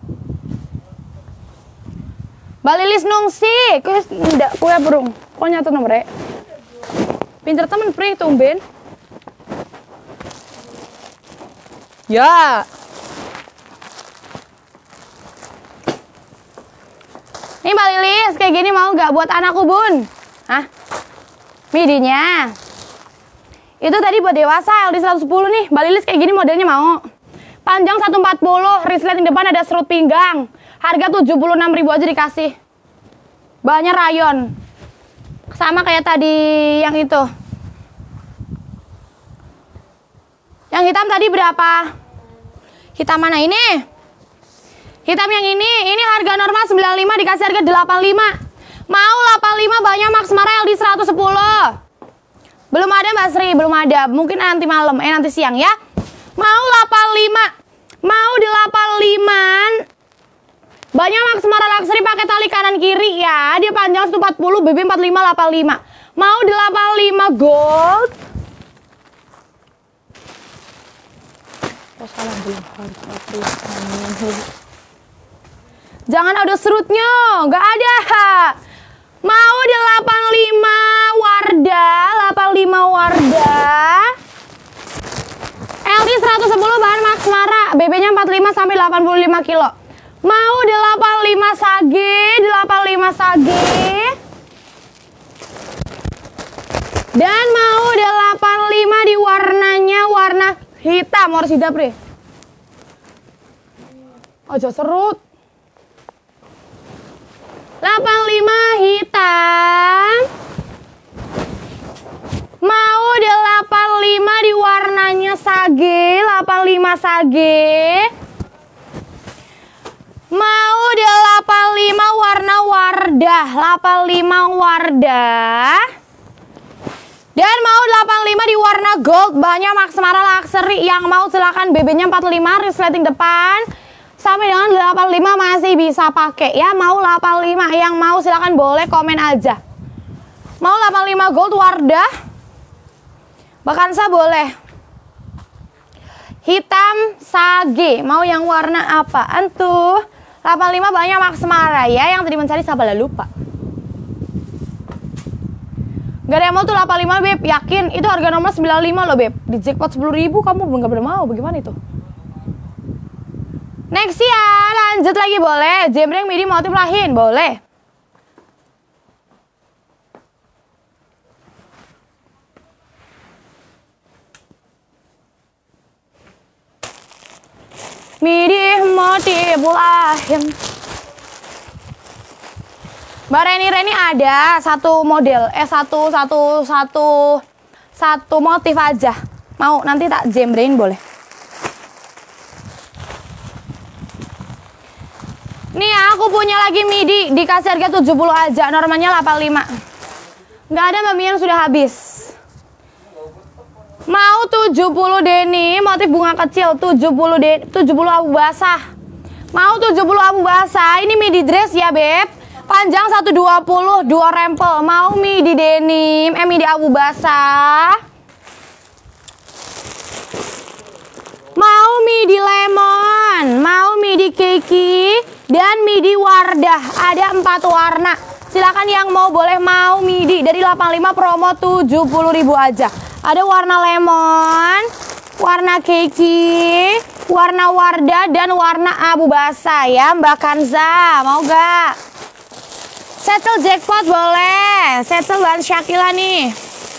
Mbak Lilis nungsi, kue ndak kue burung. Kok nyatu nomornya? Pinter temen Pri tumben. Ya. Ini Mbak Lilis kayak gini mau nggak buat anakku Bun? Hah? Midinya. Itu tadi buat dewasa LD 110 nih. Mbak Lilis kayak gini modelnya mau. Panjang 140, wristlet di depan ada serut pinggang. Harga 76.000 aja dikasih. Bahannya rayon. Sama kayak tadi yang itu. Yang hitam tadi berapa? Hitam mana ini? Hitam yang ini harga normal 95 dikasih harga 85. Mau 85 banyak Max Mara LD 110. Belum ada Mbak Sri, belum ada. Mungkin nanti malam, nanti siang ya. Mau 85. Mau di 85. Banyak Max Mara Luxury pakai tali kanan kiri ya. Dia panjang 140, BB 45 85. Mau di 85 gold. Oh, salah belum. Jangan ada serutnya, nggak ada. Mau di 85 Wardah, 85 Wardah. LD 110 bahan Max Mara, BB-nya 45 sampai 85 kilo. Mau 85 sage, 85 sage. Dan mau 85 di warnanya warna hitam. Harus hitam, Bre. Aja serut. 85 hitam. Mau 85 di warnanya sage, 85 sage. Mau 85 warna Wardah, 85 Wardah. Dan mau 85 di warna gold, banyak Maxmara Luxury. Yang mau silakan, BB-nya 45, resleting depan. Sampai dengan 85 masih bisa pakai ya. Mau 85, yang mau silakan boleh komen aja. Mau 85 gold Wardah. Bakansa boleh. Hitam sage, mau yang warna apaan tuh? 85 banyak Maxmara ya. Yang tadi mencari sabar lupa. Gak ada yang mau tuh 85 Beb, yakin itu harga nomor 95 loh Beb. Di jackpot 10.000 kamu belum gak mau, bagaimana itu? Next ya, lanjut lagi boleh. Jembreng midi motif lain, boleh. Midi motif lain. Mbak Reni ada satu model, satu motif aja. Mau nanti tak jembrengin boleh. Nih aku punya lagi midi, dikasih harga 70 aja, normalnya 85. Nggak ada Mbak Mian, sudah habis. Mau 70 denim, motif bunga kecil, 70 abu basah. Mau 70 abu basah, ini midi dress ya Beb. Panjang 120, 2 rempel. Mau midi denim, midi abu basah. Mau midi lemon, mau midi keki, dan midi Wardah. Ada 4 warna. Silakan yang mau boleh mau midi dari 85 promo 70.000 aja. Ada warna lemon, warna keki, warna Wardah, dan warna abu basah ya Mbak Kanza. Mau gak? Settle jackpot boleh. Settle dan Syakila nih.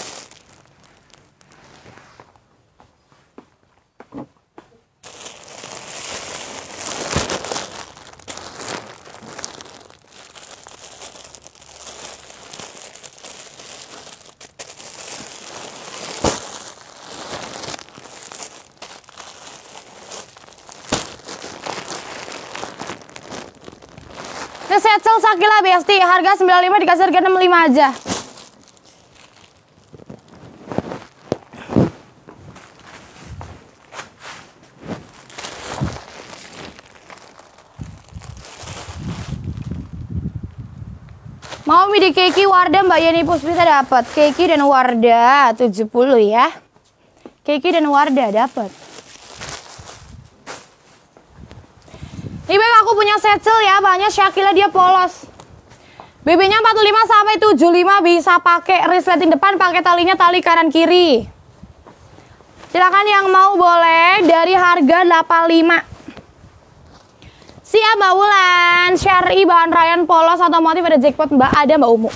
Settle Sakila Besti, harga 95 dikasih harga 65 aja. Mau midi keki Wardah Mbak Yeni Puspita dapat. Keki dan Wardah 70 ya. Keki dan Wardah dapat. Nih Beb, aku punya settle ya, banyak Syakila dia polos. BB-nya 45 sampai 75 bisa pakai resleting depan, pakai talinya tali kanan kiri. Silakan yang mau boleh dari harga 85. Siap Mbak Wulan, Syari bahan rayan polos atau motif ada jackpot Mbak, ada Mbak Umu.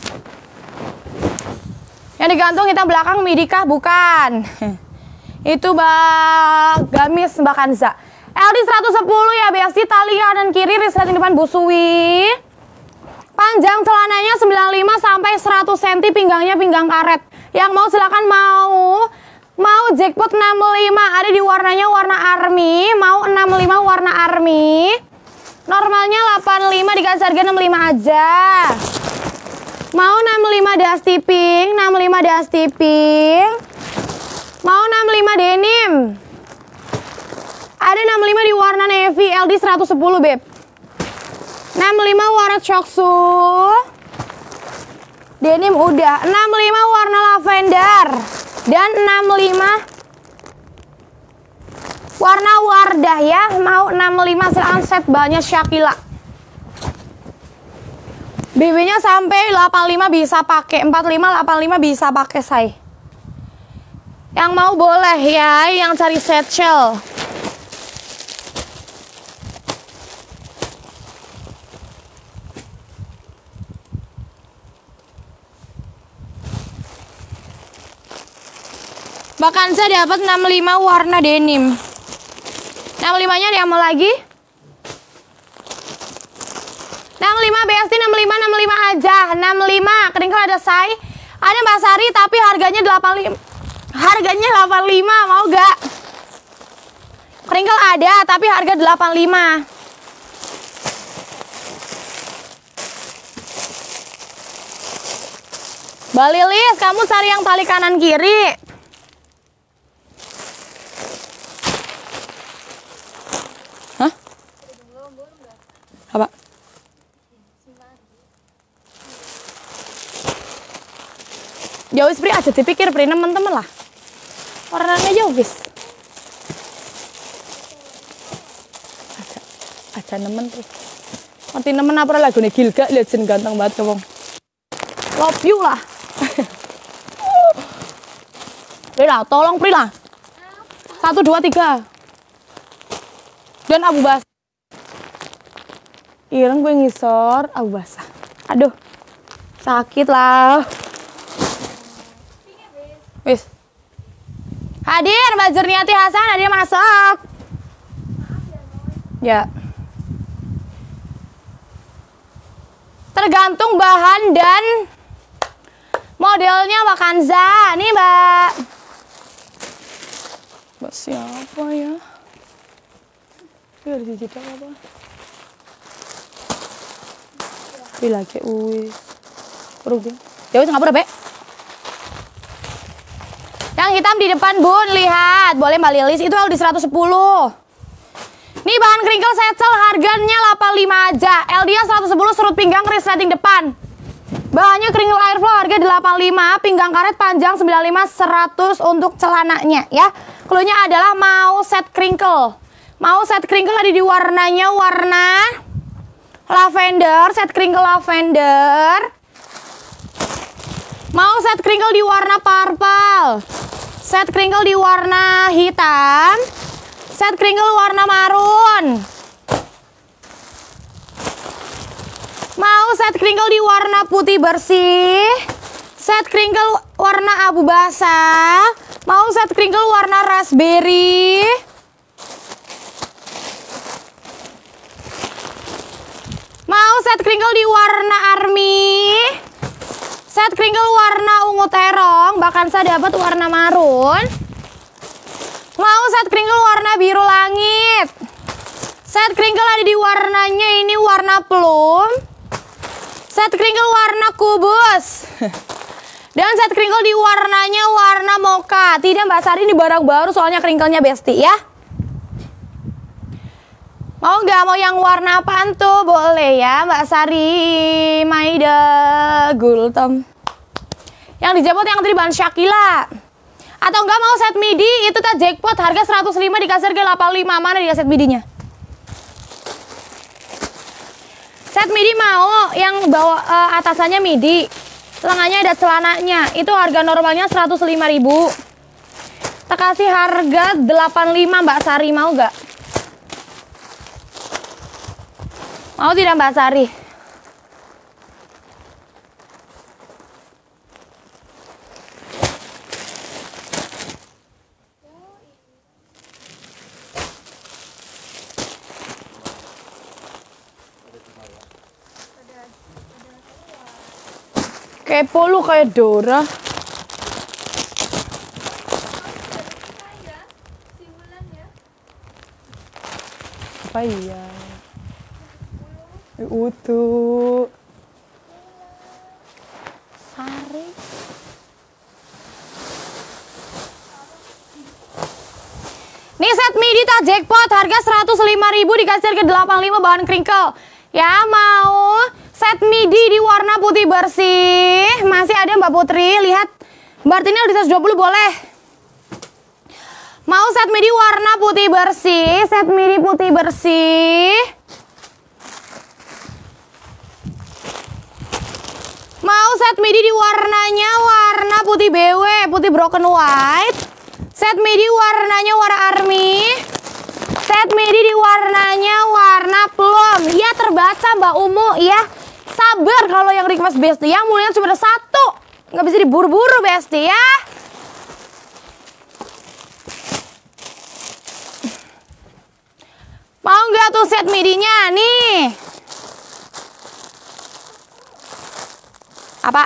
Yang digantung kita belakang midikah bukan? Itu Mbak Gamis Mbak Kanza. LD 110 ya Besti, tali kanan kiri, resleting depan busui. Panjang celananya 95 sampai 100 cm, pinggangnya pinggang karet. Yang mau silakan mau jackpot 65, ada di warnanya warna army, mau 65 warna army. Normalnya 85 dikasih harga 65 aja. Mau 65 dusty pink, 65 dusty pink. Mau 65 denim. Ada 65 di warna navy, LD 110 Beb. 65 warna coksu. Denim udah. 65 warna lavender. Dan 65 warna Wardah ya. Mau 65 silakan set banyak Syakila. BB-nya sampai 85 bisa pakai. 45, 85 bisa pakai say. Yang mau boleh ya, yang cari set shell. Vakansa dapat 65 warna denim. 65-nya ada yang mau lagi? 65 BST, 65 aja. 65 Kringkel ada Say, ada Mbak Sari tapi harganya 85. Harganya 85, mau gak? Kringkel ada tapi harga 85. Mbak Lilis, kamu cari yang tali kanan kiri. Hah? Apa? Ya wis Pri, aja dipikir Pri, teman-teman lah. Orangnya ya wis. Aja nemen Pri. Ngerti nemen apa lagune Gilga, lihat jen ganteng banget wong. Love you lah. Pri lah, tolong Pri lah. 1, 2, 3. Dan abu basah. Ireng gue ngisor, abu basah. Aduh, sakit lah. Wis. Hadir Mbak Jurniati Hasan, hadir masuk. Ya. Tergantung bahan dan modelnya Vakansa. Nih Mbak. Mbak siapa ya? Ini ada di jeda apa? Ini lagi uwi. Rugi. Ya wis ngapura, Bek. Yang hitam di depan Bun, lihat. Boleh Mbak Lilis, itu LD 110. Nih bahan kringkel secel harganya 85 aja. LD-nya 110, surut pinggang, resleting depan. Bahannya kringkel airflow harga 85, pinggang karet panjang 95, 100 untuk celananya ya. Cluenya adalah mau set kringkel. Mau set kringkel ada di warnanya warna lavender, set kringkel lavender. Mau set kringkel di warna purple. Set kringkel di warna hitam. Set kringkel warna marun. Mau set kringkel di warna putih bersih. Set kringkel warna abu basah. Mau set kringkel warna raspberry. Mau set kringkel di warna army. Set kringkel warna ungu terong. Bahkan saya dapat warna marun. Mau set kringkel warna biru langit. Set kringkel ada di warnanya ini warna plum. Set kringkel warna kubus. Dan set kringkel di warnanya warna mocha. Tidak Mbak Sari, ini barang baru soalnya kringkelnya Besti ya. Mau nggak mau yang warna apaan tuh? Boleh ya Mbak Sari. Maida Gultom. Yang dijemput yang tadi bahan Shakila. Atau enggak mau set midi, itu tak jackpot harga 105 dikasih harga 85. Mana dia set midinya? Set midi mau yang bawa atasannya midi, lengannya ada celananya. Itu harga normalnya 105.000. Tak kasih harga 85 Mbak Sari, mau gak? Mau tidak Mbak Sari? Kepo lu kayak Dora. Apa iya? Utuh. Sari. Nih set midi tak jackpot harga 105.000 dikasih harga 85 bahan kringkel. Ya mau set midi di warna putih bersih. Masih ada Mbak Putri, lihat. Mbak Artinel di 120 boleh. Mau set midi warna putih bersih, set midi putih bersih. Mau set midi di warnanya warna putih BW, putih broken white. Set midi warnanya warna army. Set midi di warnanya warna plum. Ya terbaca Mbak Umu ya. Sabar kalau yang request Besti, yang mulia cuma ada 1. Nggak bisa diburu-buru Besti ya. Mau nggak tuh set midinya? Nih. Apa?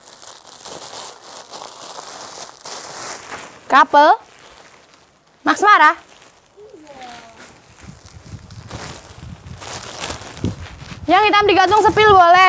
Couple? Max Mara? Yang hitam digantung sepil boleh.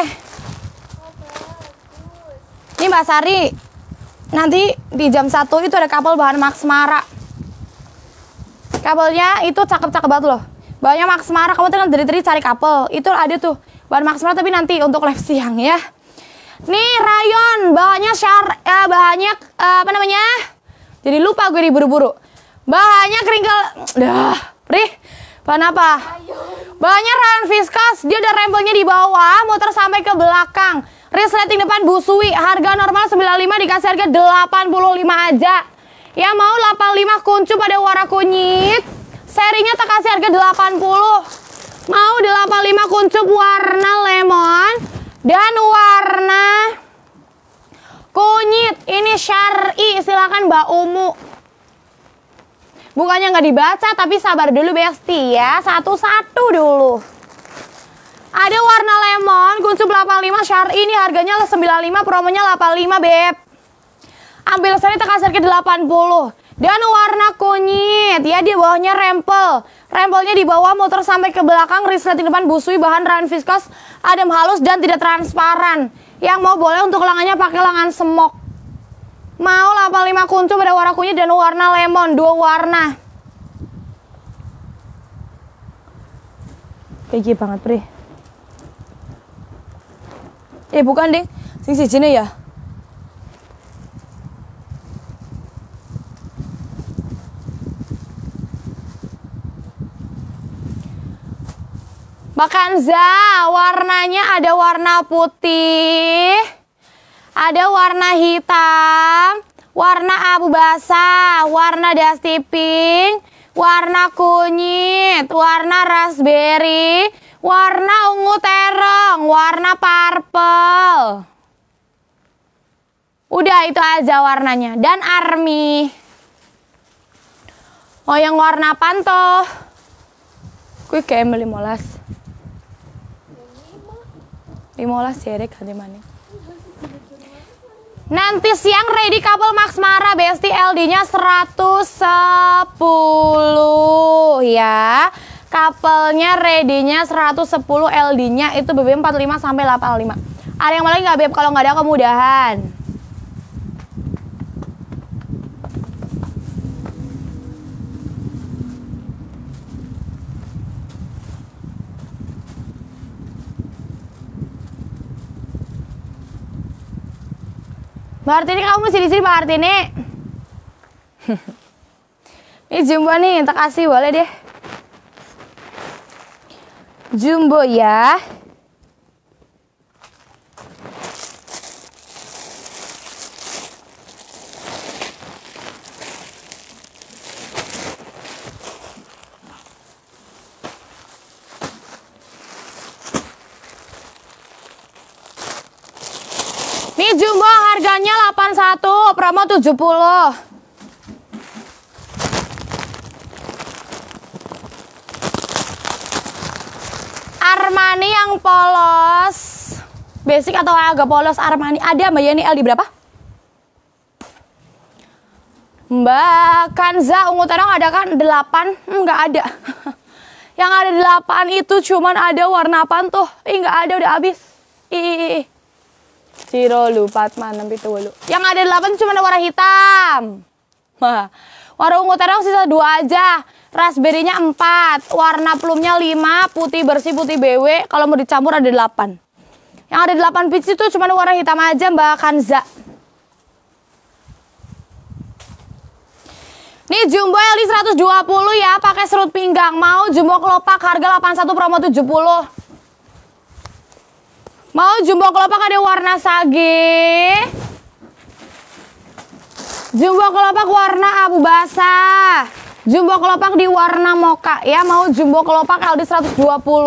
Ini Mbak Sari. Nanti di jam 1 itu ada couple bahan Max Mara. Couple-nya itu cakep-cakep banget loh. Bahannya Max Mara, kamu tinggal dari cari couple. Itu ada tuh bahan Max Mara, tapi nanti untuk live siang ya. Nih rayon, bahannya bahannya apa namanya? Jadi lupa gue diburu-buru. Bahannya kringkel. Prih. Bahan apa? Bahannya rayon viscose. Dia ada rempelnya di bawah, muter sampai ke belakang. Resleting depan busui. Harga normal 95 dikasih harga 85 aja. Ya mau 85 kuncup pada warna kunyit. Serinya tak kasih harga 80. Mau 85 kuncup warna lemon dan warna kunyit. Ini syar'i, silakan Mbak Umu. Bukannya nggak dibaca, tapi sabar dulu Besti ya. Satu-satu dulu. Ada warna lemon, kuncup 85 syar'i. Ini harganya 95, promonya 85 Beb. Ambil seri tak kasih harga 80. Dan warna kunyit, ya di bawahnya rempel. Rempelnya di bawah, muter sampai ke belakang, resleting depan busui, bahan rayon viscose, adem halus dan tidak transparan. Yang mau boleh untuk lengannya pakai lengan semok. Mau 85 kuncup ada warna kunyit dan warna lemon, 2 warna. Kayak banget, Pri. Bukan, Ding. Sing sijine ya. Makanza, warnanya ada warna putih, ada warna hitam, warna abu basah, warna dusty pink, warna kunyit, warna raspberry, warna ungu terong, warna purple. Udah itu aja warnanya. Dan army. Oh yang warna pantoh. Kuih kayak 15. 15 ya, ganti maning. Nanti siang ready couple Max Mara Besti, LD-nya 110 ya. Couple-nya ready-nya 110, LD-nya itu BB 45 sampai 85. Ada yang mau lagi nggak Beb? Kalau nggak ada kemudahan. Mbak Artini, kamu masih di sini Mbak Artini? Ini jumbo nih, tak kasih boleh deh. Jumbo ya. Ini jumbo harganya 81, promo 70. Armani yang polos, basic atau agak polos Armani. Ada Mbak Yani LD berapa? Mbak Kanza ungu terong ada kan? 8? Enggak ada. Yang ada 8 itu cuman ada warna apa tuh? Enggak ada, udah habis. Ciro lupa 6 itu lu. Yang ada 8 cuma ada warna hitam. Warna ungu terong sisa 2 aja. Raspberry-nya 4, warna plumnya 5, putih bersih, putih BW. Kalau mau dicampur ada 8. Yang ada 8 biji itu cuma warna hitam aja Mbak Kanza. Nih jumbo LD 120 ya, pakai serut pinggang. Mau jumbo kelopak harga 81 promo 70. Mau jumbo kelopak ada warna sage. Jumbo kelopak warna abu basah. Jumbo kelopak di warna mocha ya. Mau jumbo kelopak LD 120.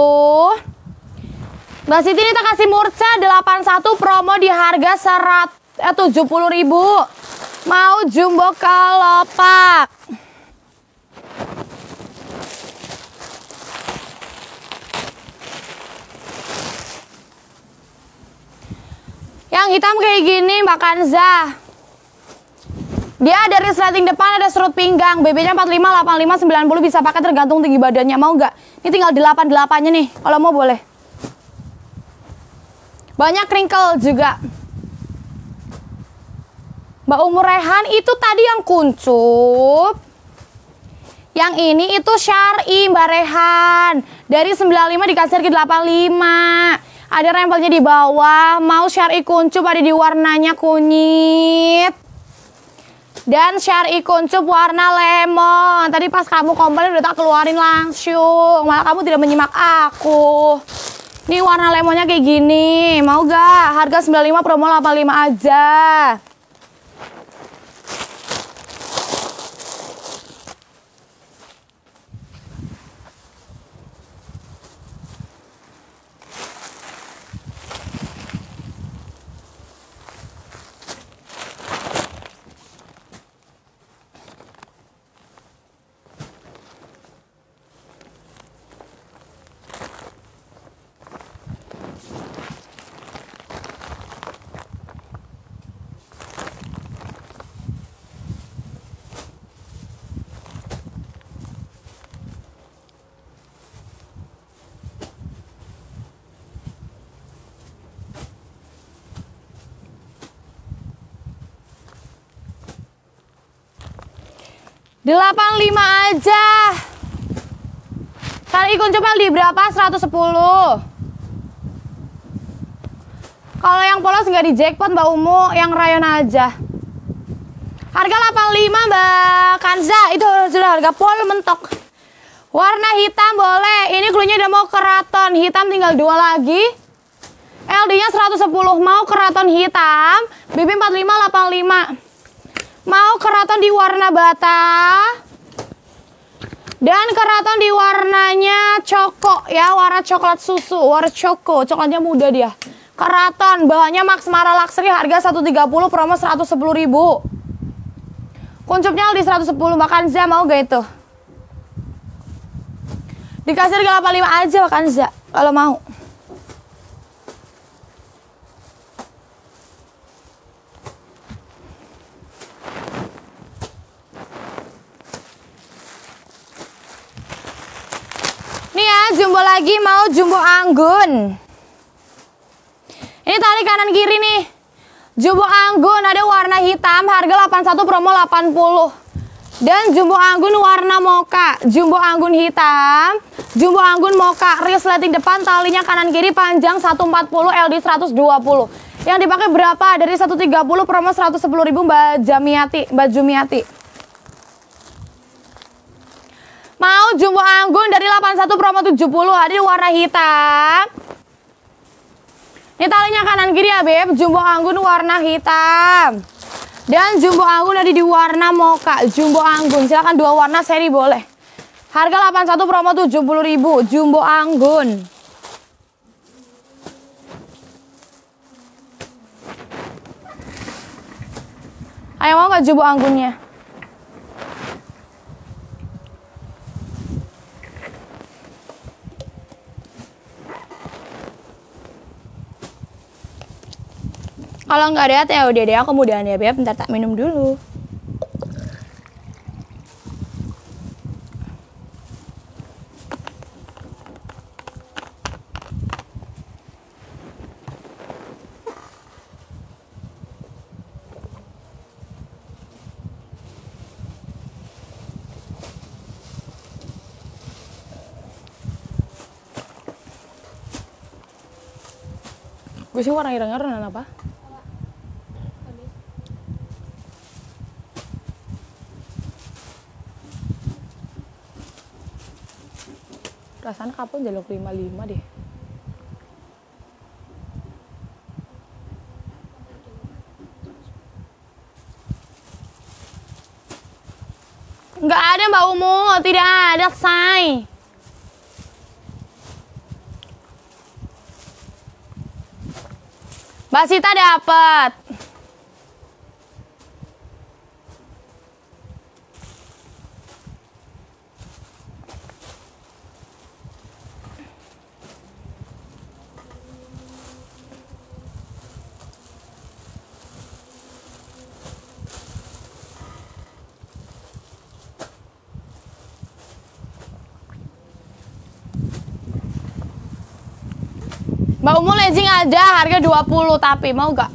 Mbak Siti ini tak kasih murca 81 promo di harga 70.000. Mau jumbo kelopak. Yang hitam kayak gini Mbak Kanza. Dia ada resleting depan, ada serut pinggang. BB-nya 45, 85, 90 bisa pakai tergantung tinggi badannya. Mau nggak? Ini tinggal 88-nya nih. Kalau mau boleh. Banyak wrinkle juga. Mbak Umur Rehan itu tadi yang kuncup. Yang ini itu syar'i Mbak Rehan. Dari 95 dikasih ke 85. Ada rempelnya di bawah. Mau syar'i kuncup ada di warnanya kunyit. Dan syar'i kuncup warna lemon. Tadi pas kamu komplain udah tak keluarin langsung. Malah kamu tidak menyimak aku. Ini warna lemonnya kayak gini. Mau gak? Harga 95 promo 85 aja. Di 85 aja. Kali kuncupnya di berapa? 110. Kalau yang polos nggak di jackpot Mbak Umu, yang rayon aja. Harga 85 Mbak Kanza, itu sudah harga pol mentok. Warna hitam boleh. Ini klunya udah mau keraton. Hitam tinggal 2 lagi. LD-nya 110. Mau keraton hitam. BB 45 85. Mau keraton di warna bata. Dan keraton di warnanya coko ya, warna coklat susu, warna coko, coklatnya muda dia. Keraton, bahannya Max Mara Luxury, harga 130, promo 110.000. Kuncupnya di 110, makan Za mau gak itu? Dikasih harga 85 aja makan Za, kalau mau. Nih ya, jumbo lagi, mau jumbo anggun. Ini tali kanan kiri nih. Jumbo anggun ada warna hitam, harga 81 promo 80. Dan jumbo anggun warna mocha. Jumbo anggun hitam, jumbo anggun mocha. Resleting depan, talinya kanan kiri panjang 140, LD 120. Yang dipakai berapa? Dari 130 promo 110.000 Mbak Jumiati. Mau jumbo anggun dari 81 promo 70, ada di warna hitam. Ini talinya kanan kiri ya Beb, jumbo anggun warna hitam. Dan jumbo anggun ada di warna mocha, jumbo anggun. Silahkan 2 warna seri boleh. Harga 81 promo 70.000, jumbo anggun. Ayo mau nggak jumbo anggunnya? Kalau nggak ada ya udah deh, aku mudahan ya Beb, bentar tak minum dulu. Gue sih warna ireng-ireng apa? Rasanya kapal jaluk 55 deh. Nggak ada Mbak Umu, tidak ada say. Mbak Sita dapat. Mbak Umu legging ada harga 20 tapi mau gak?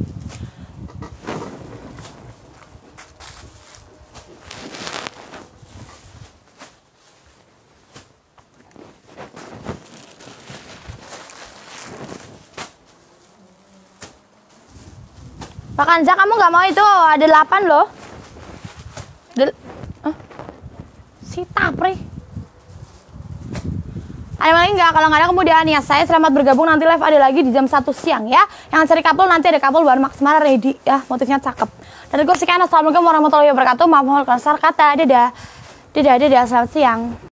Pak Kanza, kamu nggak mau itu? Ada 8 loh. Si Tapri. Ada lagi nggak? Kalau nggak ada kemudian ya saya selamat bergabung, nanti live ada lagi di jam 1 siang ya. Yang cari couple nanti ada couple baru maksimal ready ya, motifnya cakep. Dan gue sekian, assalamualaikum warahmatullahi wabarakatuh. Maaf kasar kata, dadah. Dadah, selamat siang.